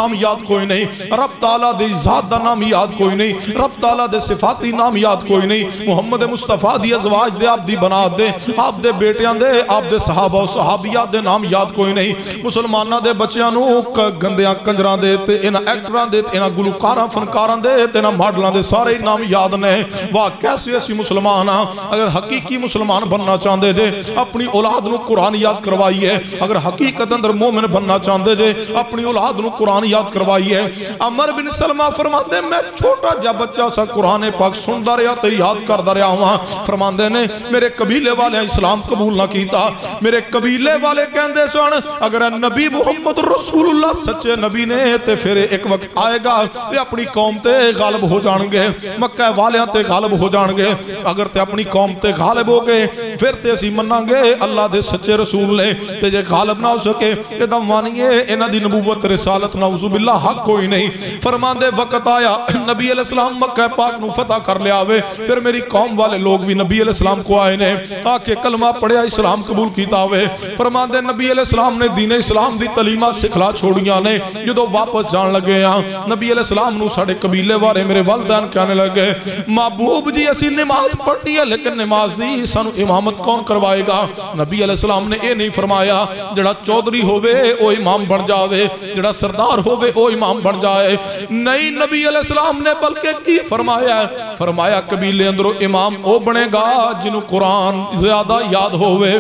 C: نام یاد کوئی نہیں، رب تعالیٰ دے ذات دا نام یاد کوئی نہیں، رب تعالیٰ دے صفاتی نام یاد کوئی نہیں، محمد مصطفیٰ دی ازواج دے آپ دی بنات دے آپ دے بیٹیاں دے آپ دے صحابہ و صحابیات دے نام یاد کوئی نہیں۔ مسلمانہ دے بچیاں گندیاں کنجران دے تے انہاں ایکٹران دے تے انہاں گلوکاراں فنکاران دے تے انہاں ماڈلان دے سارے نام یاد نے۔ واہ کیسے ایسی مسلمان ہاں، اگر حقیقی مسلمان بننا چاہندے جے اپنی اولاد نو قرآن یاد کروائیے، اگر حقیقت اندر مومن بننا چاہندے جے اپنی اولاد نو قرآن یاد کروائیے۔ عمر بن سلمہ فرماندے میں چھوٹا جا بچہ سا قرآن پاک سندا رہیا تے یاد کردا رہیا ہوں، فرماندے نے میرے قبیلے والے اسلام قبول نہ کیتا، میرے قبیلے والے کہندے سن اگر نبی محمد رسول اللہ سچے نبی نے تے پھر ایک وقت آئے گا تے اپنی قوم تے غالب ہو جان گے، مکہ والیاں تے غالب ہو جان گے، اگر تے اپنی قوم تے غالب ہو گئے پھر تے اسی منناں گے اللہ دے سچے رسول نے، تے جے غالب نہ ہو سکے اے دا مانیے انہاں دی نبوت رسالت نعوذ باللہ حق کوئی نہیں۔ فرماندے وقت آیا نبی علیہ السلام مکہ پاک نو فتح کر لیا ہوئے، پھر میری قوم والے لوگ بھی نبی علیہ السلام کو آئے نے آکے کلمہ پڑھیا اسلام قبول کیتا ہوئے۔ فرماندے نبی علیہ السلام نے دین اسلام دی تعلیمات سکھلا چھوڑیاں نے، جدو واپس جان لگے ہاں نبی علیہ السلام نو ساڑے قبیلے وارے میرے والدین کہنے لگے محبوب جی اسی نماز پڑھنی ہے لیکن نماز دی سانو امامت کون کروائے گا؟ نبی علیہ السلام نے اے نہیں فرمایا جڑا چودری ہوئے او امام بن جاوے، جڑا سردار ہوئے او امام بن جائے، نہیں نبی علیہ السلام نے بلکہ کی فرمایا ہے، فرمایا قبیلے اندرو امام او بنے گا جنہوں قرآن زیادہ یاد ہوئے،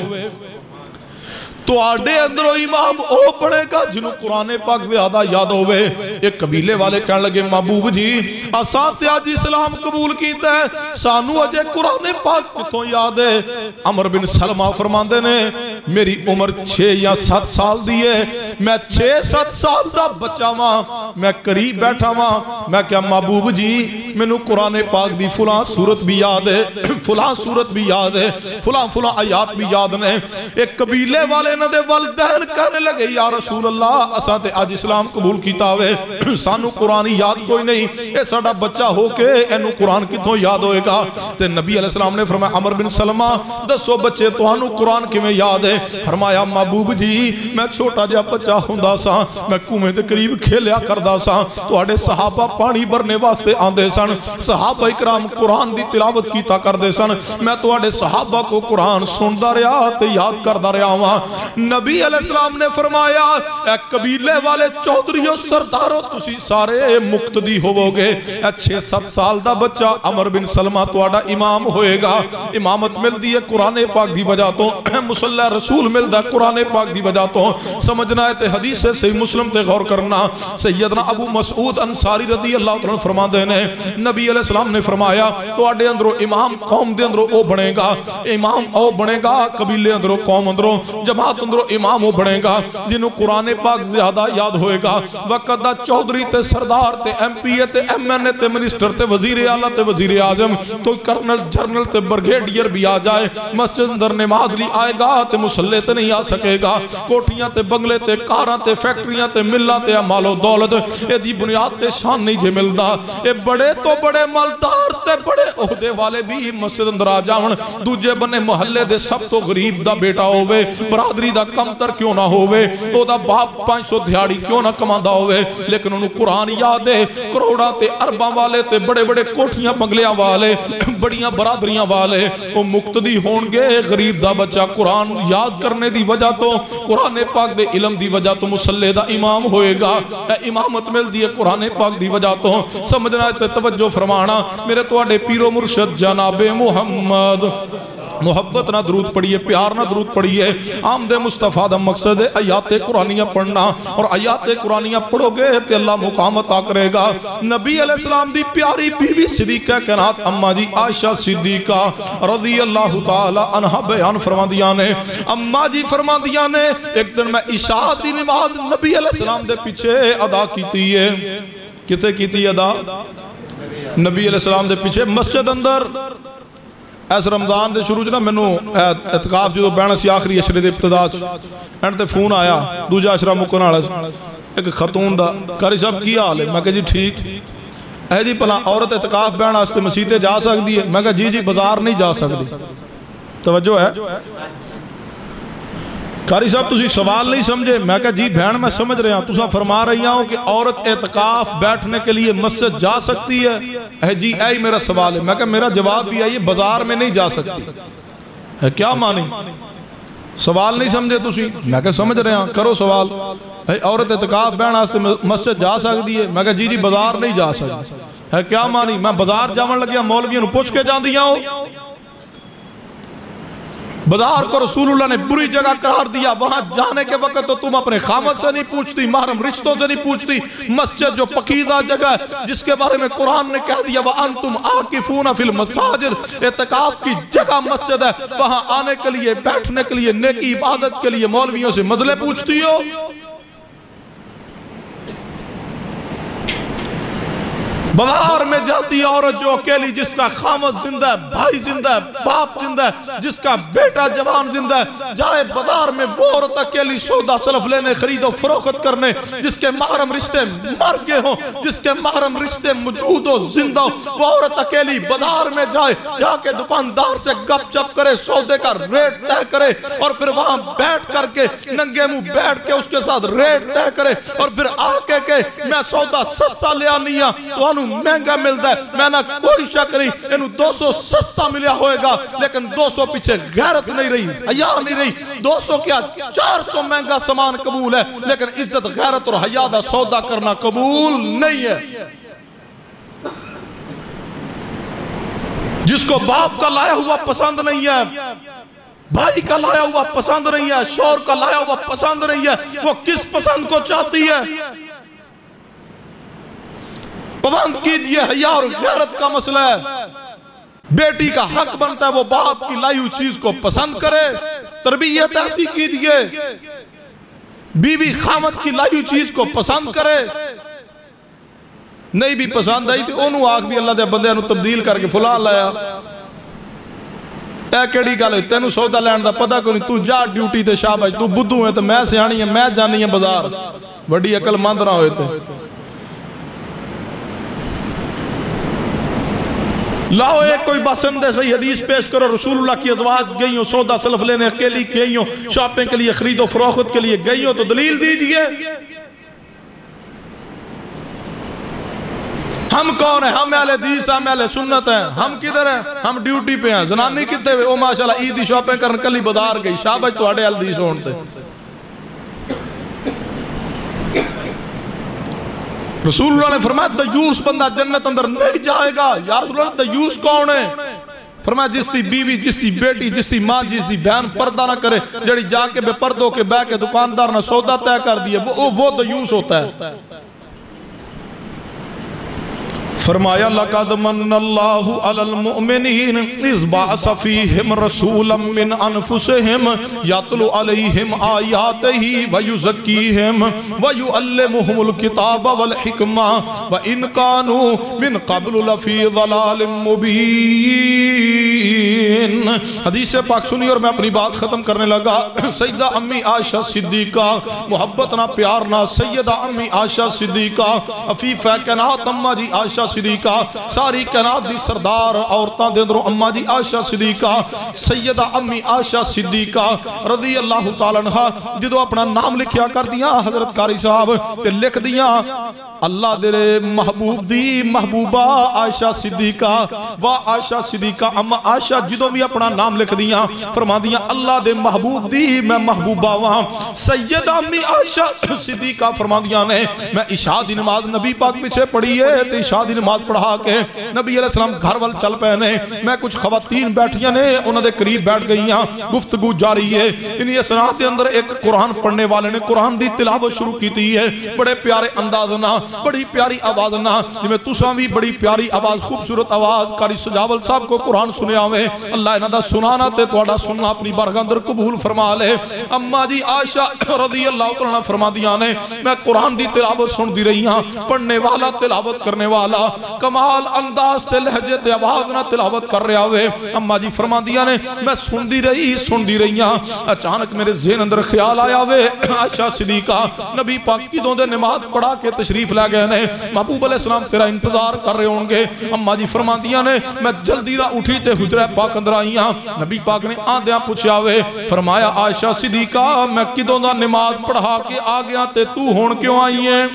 C: تو آڈے اندرو امام او پڑھے گا جنہوں قرآن پاک زیادہ یاد ہوئے۔ ایک قبیلے والے کہنے لگے محبوب جی اساتے آج اسلام قبول کیتا ہے سانو اجے قرآن پاک کتوں یاد ہے؟ عمر بن سلمہ فرماندے نے میری عمر چھ یا سات سال دیئے، میں چھ سات سال دا بچہ ماں، میں قریب بیٹھا ماں، میں کیا محبوب جی میں نو قرآن پاک دی فلاں صورت بھی یاد ہے، فلاں صورت بھی یاد ہے، فلاں فلاں آیات بھی یاد نے۔ ایک قبیلے والے انہاں دے والدین کہنے لگے یا رسول اللہ اساں تے آج اسلام قبول کیتا ہوئے سانو قرآن یاد کوئی نہیں، اے ساڑا بچہ ہو کے اینو قرآن کتوں یاد ہوئے گا؟ تے نبی علیہ السلام نے فرمایا عمر بن سلمہ دسو بچے توانو قرآن کی میں یاد ہے؟ فرمایا محبوب جی میں چھوٹا جا بچہ ہوندا سا، میں کنویں دے قریب کھیلیا کردا سا، تواڈے صحابہ پانی بھرنے واسطے آندے سن، صحابہ اکرام قرآن دی تلاوت کیتا کردے سن، میں تواڈے صحابہ کو قرآن سندا رہیا تے یاد کردا رہیا ہوں۔ نبی علیہ السلام نے فرمایا اے قبیلے والے چودھریوں سرداروں تسی سارے مقتدی ہوو گے، اے چھ سات سال دا بچہ عمر بن سلمہ تواڈا امام ہوئے گا، امامت مل دی ہے قرآن پاک دی وجہ تو، مسلح رسول مل دا قرآن پاک دی وجہ تو، سمجھنا ہے تے حدیث سے صحیح مسلم تے غور کرنا۔ سیدنا ابو مسعود انصاری رضی اللہ تعالیٰ فرما دے نے نبی علیہ السلام نے فرمایا تواڈے اندرو امام قوم دے اندرو او بنے گا، امام او بنے گا قبیلے اندرو قوم اندرو جماعت اندرو امام ہو بڑھیں گا جنہوں قرآن پاک زیادہ یاد ہوئے گا۔ وقت دا چودری تے سردار تے ایم پی اے تے ایم این اے تے منسٹر تے وزیر اعلیٰ تے وزیر اعظم تو کرنل جرنل تے برگیڈیئر بھی آ جائے مسجد اندر نماز لی آئے گا تے مسلح تے نہیں آ سکے گا، کوٹھیاں تے بنگلے تے کاراں تے فیکٹریاں تے ملہ تے مال و دولت اے دی بنیاد تے شان نہیں جے ملدا، اے بڑے تو بڑے مالدار تے بڑے عہدے والے بھی مسجد اندر آ جاون، دوجے بنے محلے دے سب تو غریب دا بیٹا ہوئے، برادری دا کم تر کیوں نہ ہوئے، تو دا باپ پانچ سو دھیاڑی کیوں نہ کماندہ ہوئے، لیکن انہوں قرآن یاد ہے، کروڑا تے عرباں والے تے بڑے بڑے کوٹھیاں بنگلیاں والے بڑیاں برادریاں والے وہ مقتدی ہونگے، غریب دا بچہ قرآن یاد کرنے دی وجہ تو، قرآن پاک دے علم دی وجہ تو مسلح دا امام ہوئے گا، امامت مل دی قرآن پاک دی وجہ تو، سمجھنا ہے توجہ فرمانا میرے تو اڈے پیر و مرشد جناب محمد محبت نہ درود پڑھیے، پیار نہ درود پڑھیے، آمد مصطفیٰ دا مقصد ہے آیات قرآنیہ پڑھنا، اور آیات قرآنیہ پڑھو گے تے اللہ مقام عطا کرے گا۔ نبی علیہ السلام دی پیاری بیوی صدیقہ کائنات اماں جی عائشہ صدیقہ رضی اللہ تعالی عنہ بیان فرما دیا نے، اماں جی فرما دیا نے ایک دن میں عشاء دی نماز نبی علیہ السلام دے پیچھے ادا کیتی ہے، کتے کیتی ادا؟ نبی علیہ السلام دے پیچھے مسجد اندر ایس رمضان دے شروع جنا میں نو اتقاف جو بینہ سی آخری اشرے دے ابتداء اینڈ تے فون آیا دوجہ اشرہ مکن آڑا ایک خاتون دا کاری صاحب کی حال ہے؟ میں کہا جی ٹھیک ہے جی پلا عورت اتقاف بینہ اس تے مسیطے جا سکتی ہے؟ میں کہا جی جی بازار نہیں جا سکتی، توجہ ہے قاری صاحب تسی سوال نہیں سمجھے؟ میں کہا جی بہن میں سمجھ رہا ہوں، تسا فرما رہی ہوں کہ عورت اعتکاف بیٹھنے کے لیے مسجد جا سکتی ہے؟ اے جی اے میرا سوال ہے۔ میں کہا میرا جواب بھی آئیے بازار میں نہیں جا سکتی ہے، کیا مانی؟ سوال نہیں سمجھے تسی؟ میں کہا سمجھ رہے ہیں، کرو سوال۔ عورت اعتکاف بیٹھنے واسطے مسجد جا سکتی ہے؟ میں کہا جی جی بازار نہیں جا سکتی ہے، کیا مانی؟ میں بازار جاون لگیا مولویوں نے پوچھ کے جان دیا ہو؟ بازار کو رسول اللہ نے بری جگہ قرار دیا، وہاں جانے کے وقت تو تم اپنے خامد سے نہیں پوچھتی، محرم رشتوں سے نہیں پوچھتی۔ مسجد جو پکیدہ جگہ ہے جس کے بارے میں قرآن نے کہہ دیا وَأَنْتُمْ عَاكِفُونَ فِي الْمَسَاجِدِ، اعتکاف کی جگہ مسجد ہے، وہاں آنے کے لیے بیٹھنے کے لیے نیکی عبادت کے لیے مولویوں سے مزلے پوچھتی ہو؟ بازار میں جاتی عورت جو اکیلی، جس کا خامد زندہ ہے، بھائی زندہ ہے، باپ زندہ ہے، جس کا بیٹا جوان زندہ ہے، جائے بازار میں وہ عورت اکیلی سودا سلف لینے، خرید و فروخت کرنے، جس کے محرم رشتے مر گئے ہوں، جس کے محرم رشتے موجود ہو زندہ ہو، وہ عورت اکیلی بازار میں جائے، جا کے دکاندار سے گپ چپ کرے، سودے کا ریٹ طے کرے، اور پھر وہاں بیٹھ کر کے ننگے منہ بیٹھ کے اس کے ساتھ ریٹ طے کرے، اور پھر آ کے کہ میں سودا سستا لیا نہیں ہاں تو انہوں مہنگا ملتا ہے، میں نہ کوئی شک نہیں انہوں دو سو سستا ملیا ہوئے گا، لیکن دو سو پیچھے غیرت نہیں رہی، حیا نہیں رہی۔ دو سو کیا چار سو مہنگا سامان قبول ہے، لیکن عزت غیرت اور حیا دا سودا کرنا قبول نہیں ہے۔ جس کو باپ کا لایا ہوا پسند نہیں ہے، بھائی کا لایا ہوا پسند نہیں ہے، شوہر کا لایا ہوا پسند نہیں ہے، وہ کس پسند کو چاہتی ہے؟ پابند کیجئے، حیا اور غیرت کا مسئلہ ہے۔ بیٹی کا حق بنتا ہے وہ باپ کی لائی ہوئی چیز کو پسند کرے، تربیت ایسی کیجئے، بیوی خامد کی لائی ہوئی چیز کو پسند کرے، نہیں بھی پسند آئی تو انہوں آگ بھی اللہ دے بندے انہوں تبدیل کر کے فلان لایا۔ اے کیڑی گل ہے، تینوں سودا لین دا پتہ کو نہیں، تو جا ڈیوٹی تے شاباش، تو بدھو ہے تو میں سیانی ہے، میں جانی ہے بازار، بڑی عقل مند نہ ہوئے تھے۔ لاؤ ایک کوئی باسندے صحیح حدیث پیش کرو، رسول اللہ کی ازواج گئی ہوں سودا سلف لینے، اکیلی گئی ہوں شاپنگ کے لیے، خرید و فروخت کے لیے گئی ہوں، تو دلیل دیجئے۔ ہم کون ہیں؟ ہم اہل حدیث، ہم اہل سنت ہیں، ہم کدھر ہیں؟ ہم ڈیوٹی پہ ہیں۔ زنانی کتے ہوئے او ماشاءاللہ عیدی شاپنگ کرن کلی بازار گئی، شاباش تو اہل حدیث ہونتے۔ رسول اللہ نے فرمایا دیوس بندہ جنت اندر نہیں جائے گا۔ یا رسول اللہ دیوس کون ہے؟ فرمایا جس دی بیوی، جس دی بیٹی، جس دی ماں، جس دی بہن پردہ نہ کرے، جڑی جا کے بے پردوں کے بے کے دکاندار نہ سودا طے کر دیے، وہ وہ دیوس ہوتا ہے۔ فرمایا لَقَدْ مَنَّ اللَّهُ عَلَى الْمُؤْمِنِينَ إِذْ بَعَثَ فِيهِمْ رَسُولًا مِّنْ أَنفُسِهِمْ يَتْلُو عَلَيْهِمْ آيَاتِهِ وَيُزَكِّيهِمْ وَيُعَلِّمُهُمُ الْكِتَابَ وَالْحِكْمَةَ وَإِنْ كَانُوا مِنْ قَبْلُ لَفِي ضَلَالٍ مُبِينٍ۔ حدیث پاک سنی اور میں اپنی بات ختم کرنے لگا۔ سیدہ امی عائشہ صدیقہ، محبت نہ پیار نہ، سیدہ امی عائشہ صدیقہ، عفیفہ کائنات اماں جی عائشہ صدیقہ، ساری کائنات دی سردار عورتاں دے اندروں اماں جی عائشہ صدیقہ، سیدہ امی عائشہ صدیقہ رضی اللہ تعالیٰ عنہ، جدو اپنا نام لکھیا کر دیا حضرت قاری صاحب تے لکھ دیا اللہ دے محبوب دی محبوبہ عائشہ صدیقہ و عائشہ صدیقہ اما عائشہ، جدو بھی اپنا نام لکھ دیا فرما دیا اللہ دے محبوب دی میں محبوبہ وہاں۔ سیدہ امی عائشہ صدیقہ فرما دیا نے میں عشاء دی نماز نبی پاک پیچھے پڑھی ہے تے عشاء دی نماز پڑھا کے نبی علیہ السلام گھر وال چل پہنے، میں کچھ خواتین بیٹھیاں نے انہوں دے قریب بیٹھ گئیاں، گفتگو جاری ہے۔ انہی اسنا سے اندر ایک قرآن پڑھنے والے نے قرآن دی تلاوت شروع کی تھی ہے، بڑے پیارے انداز نہ، بڑی پیاری آواز نہ، جمیں تساں بھی بڑی پیاری آواز، خوبصورت آواز قاری سجاول صاحب کو قرآن سنے آوے، اللہ انہاں دا سنانا تے تواڈا سننا اپنی بارگاہ اندر قبول فرما لے۔ اما جی عائشہ رضی اللہ عنہ فرما دیا نے میں قرآن دی تلاوت سن دی رہی ہاں، پڑھنے والا تلاوت کرنے والا کمال انداز تے لہجے تے آواز نہ تلاوت کر رہا ہوئے. اما جی فرما دیا نے میں سن دی رہی سن دی رہی ہاں, اچانک میرے ذہن اندر خیال آیا ہوئے عائشہ صدیقہ نبی پاک کی دوں دے نماز پڑھا کے تشریف لے گئے نے, محبوب علیہ السلام تیرا انتظار کر رہے ہوں گے. اما جی فرما دیا نے میں جلدی نہ اٹھی تے حجرہ پاک اندر آئی ہاں. نبی پاک نے آندیاں پوچھا ہوئے فرمایا عائشہ صدیقہ میں کدوں دا نماز پڑھا کے آ گیا تے تو ہون کیوں آئی ہے؟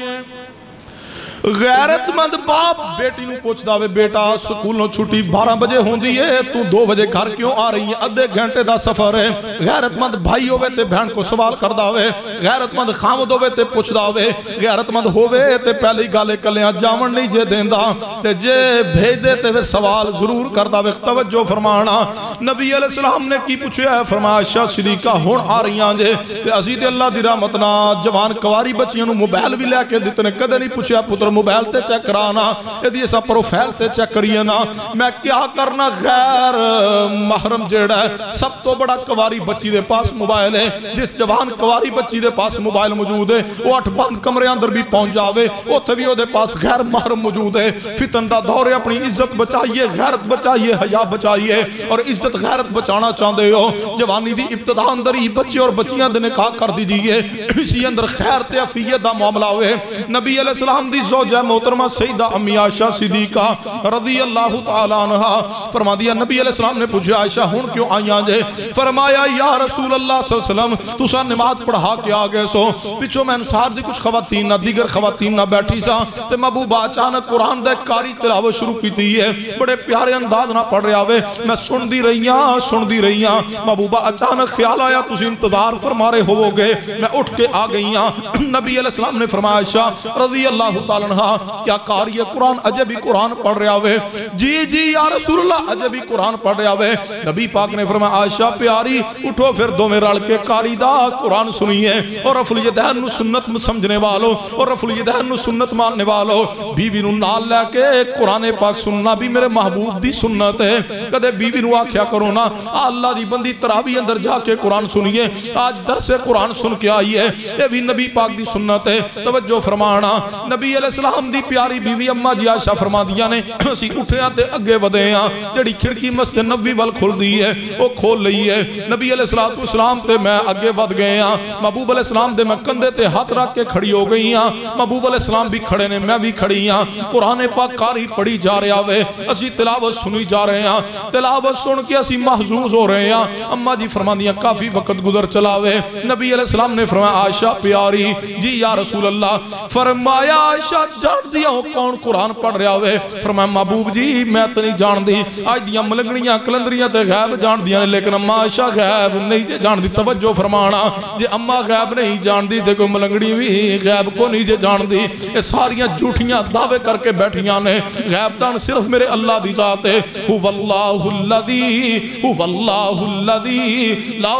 C: غیرت مند باپ بیٹی نو پوچھ داوے بیٹا سکولوں چھٹی بارہ بجے ہوں دی ہے تو دو بجے گھر کیوں آ رہی ہے, ادھے گھنٹے دا سفر ہے. غیرت مند بھائی ہوئے تے بہن کو سوال کر داوے, غیرت مند خامد ہوئے تے پوچھ داوے, غیرت مند ہوئے تے پہلی گالے کلیاں جامن نہیں جے دیندہ تے جے بھیج دے تے سوال ضرور کر داوے. توجہ فرمانا نبی علیہ السلام نے کی پوچھے ہے فرمایا عائشہ صدیقہ ہون آ رہی ہیں جے تے عزیز اللہ دی رحمتنا جوان کواری بچیاں نو موبائل بھی لے کے دیتے نے, کدے نہیں پوچھے پتر موبائل تے چیک کرانا ادھی ایسا پروفائل تے چیک کریے نا میں کیا کرنا. غیر محرم جیڑا ہے سب تو بڑا کواری بچی دے پاس موبائل ہے, جس جوان کواری بچی دے پاس موبائل موجود ہے وہ اٹھ بند کمرے اندر بھی پہنچ جاوے اوتھے بھی او دے پاس غیر محرم موجود ہے. فتن دا دور ہے, اپنی عزت بچائیے, غیرت بچائیے, حیا بچائیے اور عزت غیرت بچانا چاہتے ہو. جوانی دی ابتدا اندر ہی بچے اور بچیاں دے نکاح کر دیجئے, اسی اندر خیر تے عفیت دا معاملہ ہوئے. نبی علیہ السلام دی زوجہ محترمہ سیدہ امی عائشہ صدیقہ رضی اللہ تعالیٰ عنہ فرما دیا نبی علیہ السلام نے پوچھا عائشہ ہون کیوں آئیاں جے؟ فرمایا یا رسول اللہ صلی اللہ علیہ وسلم تُسا نماز پڑھا کے آگے سو پچھو میں انسار دی کچھ خواتین نہ دیگر خواتین نہ بیٹھی سا تے محبوبہ اچانک قرآن دے کاری تلاوت شروع کی تھی ہے, بڑے پیارے انداز نہ پڑھ رہا ہوئے, میں سن دی رہی ہاں سن دی رہی ہاں. محبوبہ اچانک خیال آیا تُسی انتظار فرما رہے ہو گے, میں اٹھ کے آ گئی ہاں. نبی علیہ السلام نے فرمایا عائشہ رضی اللہ تعالیٰ عنہ کیا قاری قرآن اجے بھی قرآن پڑھ رہا ہوئے؟ جی جی یا رسول اللہ اجے بھی قرآن پڑھ رہا ہوئے. نبی پاک نے فرمایا عائشہ پیاری اٹھو پھر دو میں رل کے قاری دا قرآن سنیے اور رفع الیدین نو سنت سمجھنے والو اور رفع الیدین نو سنت ماننے والو. بیوی نو نال لے کے قرآن پاک سننا بھی میرے محبوب دی سنت ہے. کدے بیوی نو آکھیا کرو نا اللہ دی بندی تراویح اندر جا کے قرآن سنیے, آج درس قرآن سن کے آئی ہے, یہ بھی نبی پاک دی سنت ہے. توجہ فرمانا نبی علیہ السلام دی پیاری بیوی اما جی عائشہ فرما دیا نے اسی اٹھے تے اگے ودے ہاں, جڑی کھڑکی مسجد نبوی وال کھل دی ہے وہ کھول لئی ہے. نبی علیہ السلام تے میں اگے ود گئے ہاں, محبوب علیہ السلام دے میں کندھے تے ہاتھ رکھ کے کھڑی ہو گئی ہاں. محبوب علیہ السلام بھی کھڑے نے, میں بھی کھڑی ہاں. قرآن پاک قاری پڑھی جا رہا ہوئے, اسی تلاوت سنی جا رہے ہاں. تلاوت سن کے اسی محظوظ ہو رہے ہاں. اما جی فرما دیا کافی وقت گزر چلا ہوئے. نبی علیہ السلام نے فرمایا عائشہ پیاری جی یا رسول اللہ. فرمایا عائشہ جان دیا ہو کون قرآن پڑھ رہا ہوئے؟ فرمایا محبوب جی میں تو نہیں جان دی, آج دیاں ملنگڑیاں کلندریاں تے غیب جان دیاں لیکن اما عائشہ غیب نہیں جان دی. توجہ فرمانا جی اما غیب نہیں جان دی تے کوئی ملنگڑی بھی غیب کو نہیں جان دی. یہ ساریاں جھوٹیاں دعوے کر کے بیٹھیاں نے. غیب دان صرف میرے اللہ دی ذات ہے. هو اللہ الذی هو اللہ الذی لا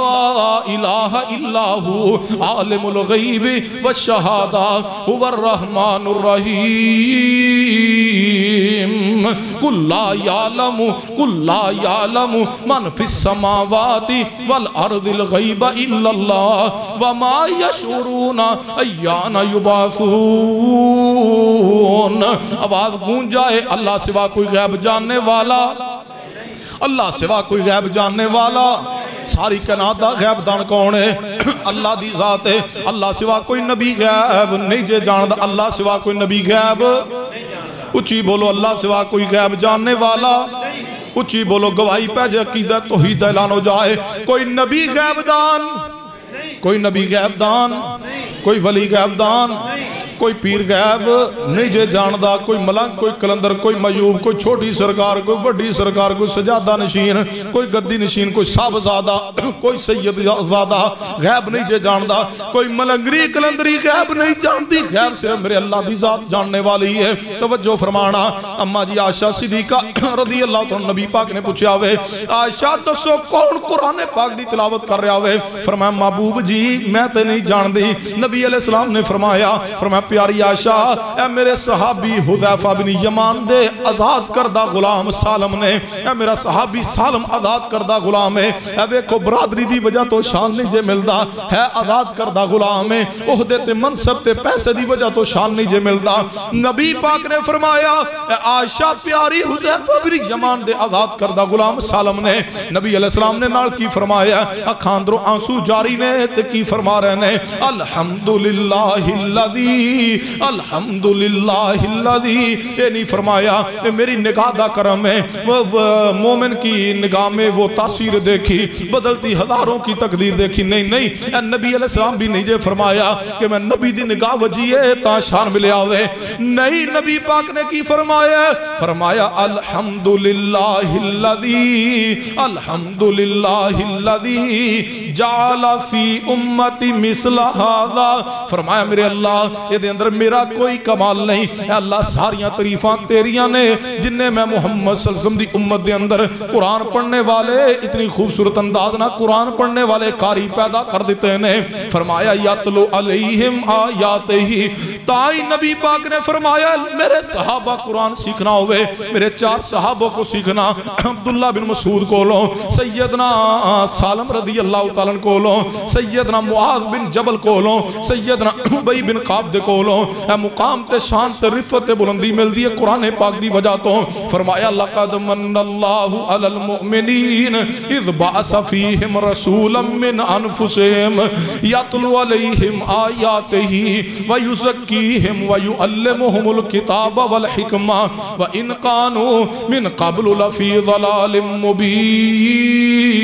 C: الہ الا هو عالم الغیب والشہادہ هو الرحمن الرحیم. قل لا یعلم قل لا یعلم من فی السماوات والارض الغیب الا اللہ وما یشعرون ایان یبعثون. آواز گونج جائے اللہ سوا کوئی غیب جاننے والا, اللہ سوا کوئی غیب جاننے والا. ساری کائنات دا غیب دان کون ہے؟ اللہ دی ذات ہے. اللہ سوا کوئی نبی غیب نہیں جے جاندہ, اللہ سوا کوئی نبی غیب. اچھی بولو اللہ سوا کوئی غیب جاننے والا. اچھی بولو گواہی پہ جے عقیدہ توحید اعلان ہو جائے. کوئی نبی غیب دان, کوئی نبی غیب دان, کوئی ولی غیب دان, کوئی پیر غیب نہیں جے جاندہ, کوئی ملنگ, کوئی کلندر, کوئی میوب, کوئی چھوٹی سرکار, کوئی وڈی سرکار, کوئی سجادہ نشین, کوئی گدی نشین, کوئی صاحب زادہ, کوئی سید زادہ غیب نہیں جے جاندہ, کوئی ملنگری کلندری غیب نہیں جاندی. غیب صرف میرے اللہ دی ذات جاننے والی ہے. توجہ فرمانا اما جی عائشہ صدیقہ رضی اللہ تعالیٰ نبی پاک نے پوچھا ہوئے عائشہ دسو کون قرآن پاک دی تلاوت کر رہا ہوئے؟ فرمایا محبوب جی میں تے نہیں جان دی. نبی علیہ السلام نے فرمایا فرمایا پیاری عائشہ اے میرے صحابی حذیفہ بن یمان دے آزاد کردہ غلام سالم نے اے میرا صحابی سالم آزاد کردہ غلام ہے اے ویکھو برادری دی وجہ تو شان نہیں جے ملدا ہے آزاد کردہ غلام ہے عہدے تے منصب تے پیسے دی وجہ تو شان نہیں جے ملدا نبی پاک نے فرمایا اے عائشہ پیاری حذیفہ بن یمان دے آزاد کردہ غلام سالم نے نبی علیہ السلام نے نال کی فرمایا اکھاں اندروں آنسو جاری نے تے کی فرما رہے نے الحمدللہ الذی الحمدللہ الذی یہ نہیں فرمایا میری نگاہ دا کرم ہے مومن کی نگاہ میں وہ تصویر دیکھی بدلتی ہزاروں کی تقدیر دیکھی نہیں نہیں اے نبی علیہ السلام بھی نہیں جے فرمایا کہ میں نبی دی نگاہ وجیے تا شان ملے آوے نہیں نبی پاک نے کی فرمایا فرمایا الحمدللہ الذی الحمدللہ الذی جعل فی امتی مثل ھذا فرمایا میرے اللہ یہ دے اندر میرا کوئی کمال نہیں اے اللہ ساریاں تعریفاں تیریاں نے جن نے میں محمد صلی اللہ علیہ وسلم دی امت دے اندر قرآن پڑھنے والے اتنی خوبصورت انداز نہ قرآن پڑھنے والے قاری پیدا کر دیتے ہیں فرمایا یاتلو علیہم آیات ہی تائی نبی پاک نے فرمایا میرے صحابہ قرآن سیکھنا ہوئے میرے چار صحابوں کو سیکھنا عبداللہ بن مسعود کو لو سیدنا سالم رضی اللہ تعالیٰ کو لو سیدنا معاذ بن جبل کو لو سیدنا ابی بن قعب دے کو لو اے مقام تے شان تے رفت تے بلندی مل دی قرآن پاک دی وجہ تو فرمایا لقد من اللہ علی المؤمنین اذ بعث فیہم رسولا من انفسہم یتلو علیہم آیاتہ ویزکیہم ویعلمہم الکتاب والحکمہ وان کانوا من قبل لفی ضلال مبین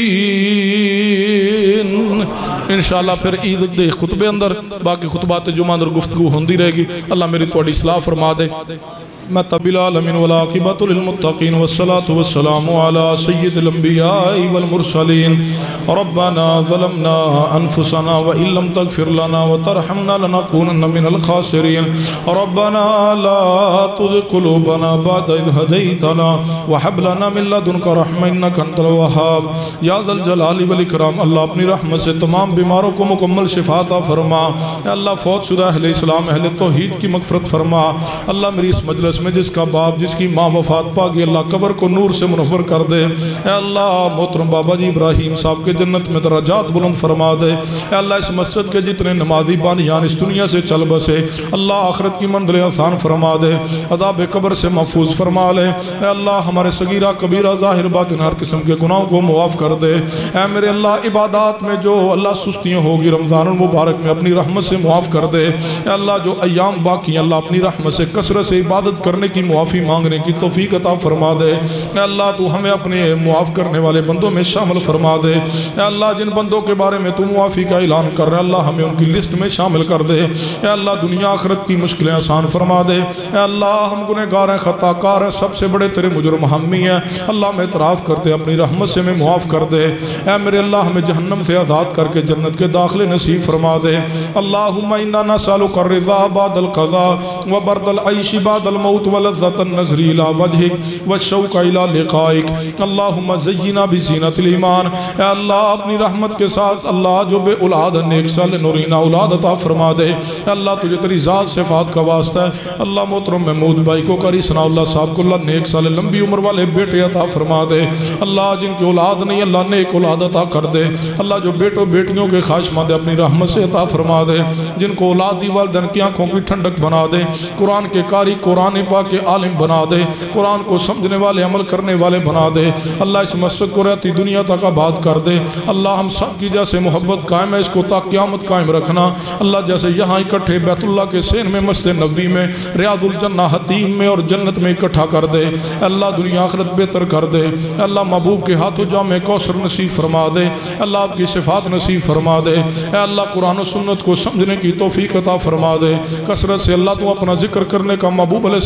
C: انشاءاللہ پھر عید دے خطبے اندر باقی خطبات جمعہ اندر گفتگو ہوندی رہے گی اللہ میری توڑی اصلاح فرما دے میں طب العالمین والعاقبۃ للمتقین والصلاة والسلام علی سید الانبیاء والمرسلین ربنا ظلمنا انفسنا وإن لم تغفر لنا وترحمنا لنكونن من الخاسرین ربنا لا تزغ قلوبنا بعد إذ هديتنا وهب لنا من لدنك رحمة إنك أنت الوهاب یا ذا الجلال والاکرام اللہ اپنی رحمت سے تمام بیماروں کو مکمل شفا عطا فرما اے اللہ فوت شدہ اہل اسلام اہل توحید کی مغفرت فرما اللہ میری اس مجلس میں جس کا باپ جس کی ماں وفات پا گئی اللہ قبر کو نور سے منور کر دے اے اللہ محترم بابا جی ابراہیم صاحب کے جنت میں درجات بلند فرما دے اے اللہ اس مسجد کے جتنے نمازی بانیان اس دنیا سے چل بسے اللہ آخرت کی منزل آسان فرما دے عذاب قبر سے محفوظ فرما لے اے اللہ ہمارے صغیرہ کبیرہ ظاہر باطن ہر قسم کے گناہوں کو معاف کر دے اے میرے اللہ عبادات میں جو اللہ سستیاں ہوگی رمضان المبارک میں اپنی رحمت سے معاف کر دے اے اللہ جو ایام باقی اللہ اپنی رحمت سے کثرت سے عبادت کرنے کی معافی مانگنے کی توفیق عطا فرما دے اے اللہ تو ہمیں اپنے معاف کرنے والے بندوں میں شامل فرما دے اے اللہ جن بندوں کے بارے میں تو معافی کا اعلان کر رہے اللہ ہمیں ان کی لسٹ میں شامل کر دے اے اللہ دنیا آخرت کی مشکلیں آسان فرما دے اے اللہ ہم گنہگار ہیں خطا کار ہیں سب سے بڑے تیرے مجرم ہم ہی ہیں اللہ ہمیں اعتراف کرتے اپنی رحمت سے میں معاف کر دے اے میرے اللہ ہمیں جہنم سے آزاد کر کے جنت کے داخلے نصیب فرما دے اللہم انا نسألک الرضا بعد القضاء وبرد العیش بعد الموت ولذت النظر الى وجهك والشوق الى لقائك اللہم زینا بزینت الایمان اے اللہ اپنی رحمت کے ساتھ اللہ جو بے اولاد نیک سال نورینہ اولاد عطا فرما دے اے اللہ تجھے تیری ذات صفات کا واسطہ ہے اللہ محترم محمود بھائی کو قاری ثناء اللہ صاحب کو اللہ نیک سال لمبی عمر والے بیٹے عطا فرما دے اللہ جن کی اولاد نہیں اللہ نیک اولاد عطا کر دے اللہ جو بیٹوں بیٹیوں کے خواہش مند اپنی رحمت سے عطا فرما دے جن کو اولاد دی والدین کی آنکھوں کی ٹھنڈک بنا دے قرآن کے قاری قرآن پاک کے عالم بنا دے قرآن کو سمجھنے والے عمل کرنے والے بنا دے اللہ اس مسجد کو رہتی دنیا تک آباد کر دے اللہ ہم سب کی جیسے محبت قائم ہے اس کو تا قیامت قائم رکھنا اللہ جیسے یہاں اکٹھے بیت اللہ کے سین میں مسجد نبوی میں ریاض الجنہ حتیم میں اور جنت میں اکٹھا کر دے اللہ دنیا آخرت بہتر کر دے اللہ محبوب کے ہاتھوں جام کوثر نصیب فرما دے اللہ آپ کی صفات نصیب فرما دے اے اللہ قرآن و سنت کو سمجھنے کی توفیق عطا فرما دے کثرت سے اللہ تو اپنا ذکر کرنے کا محبوب علیہ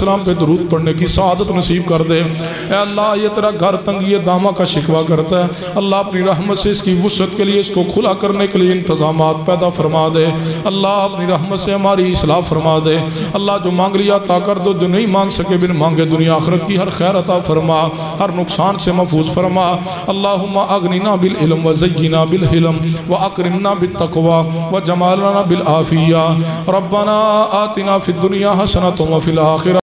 B: السلام پہ درود پڑھنے کی سعادت نصیب کر دے۔ اے اللہ یہ تیرا گھر تنگی دامہ کا شکوہ کرتا ہے، اللہ اپنی رحمت سے اس کی وسعت کے لیے اس کو کھلا کرنے کے لیے انتظامات پیدا فرما دے۔ اللہ اپنی رحمت سے ہماری اصلاح فرما دے۔ اللہ جو مانگ لیا عطا کر دو، جو نہیں مانگ سکے بن مانگے دنیا آخرت کی ہر خیر عطا فرما، ہر نقصان سے محفوظ فرما۔ اللہم اغننا بالعلم وزینا بالحلم واکرمنا بالتقوی وجمالنا بالعافیہ۔ ربنا آتنا فی الدنیا حسنۃ وفی الآخرہ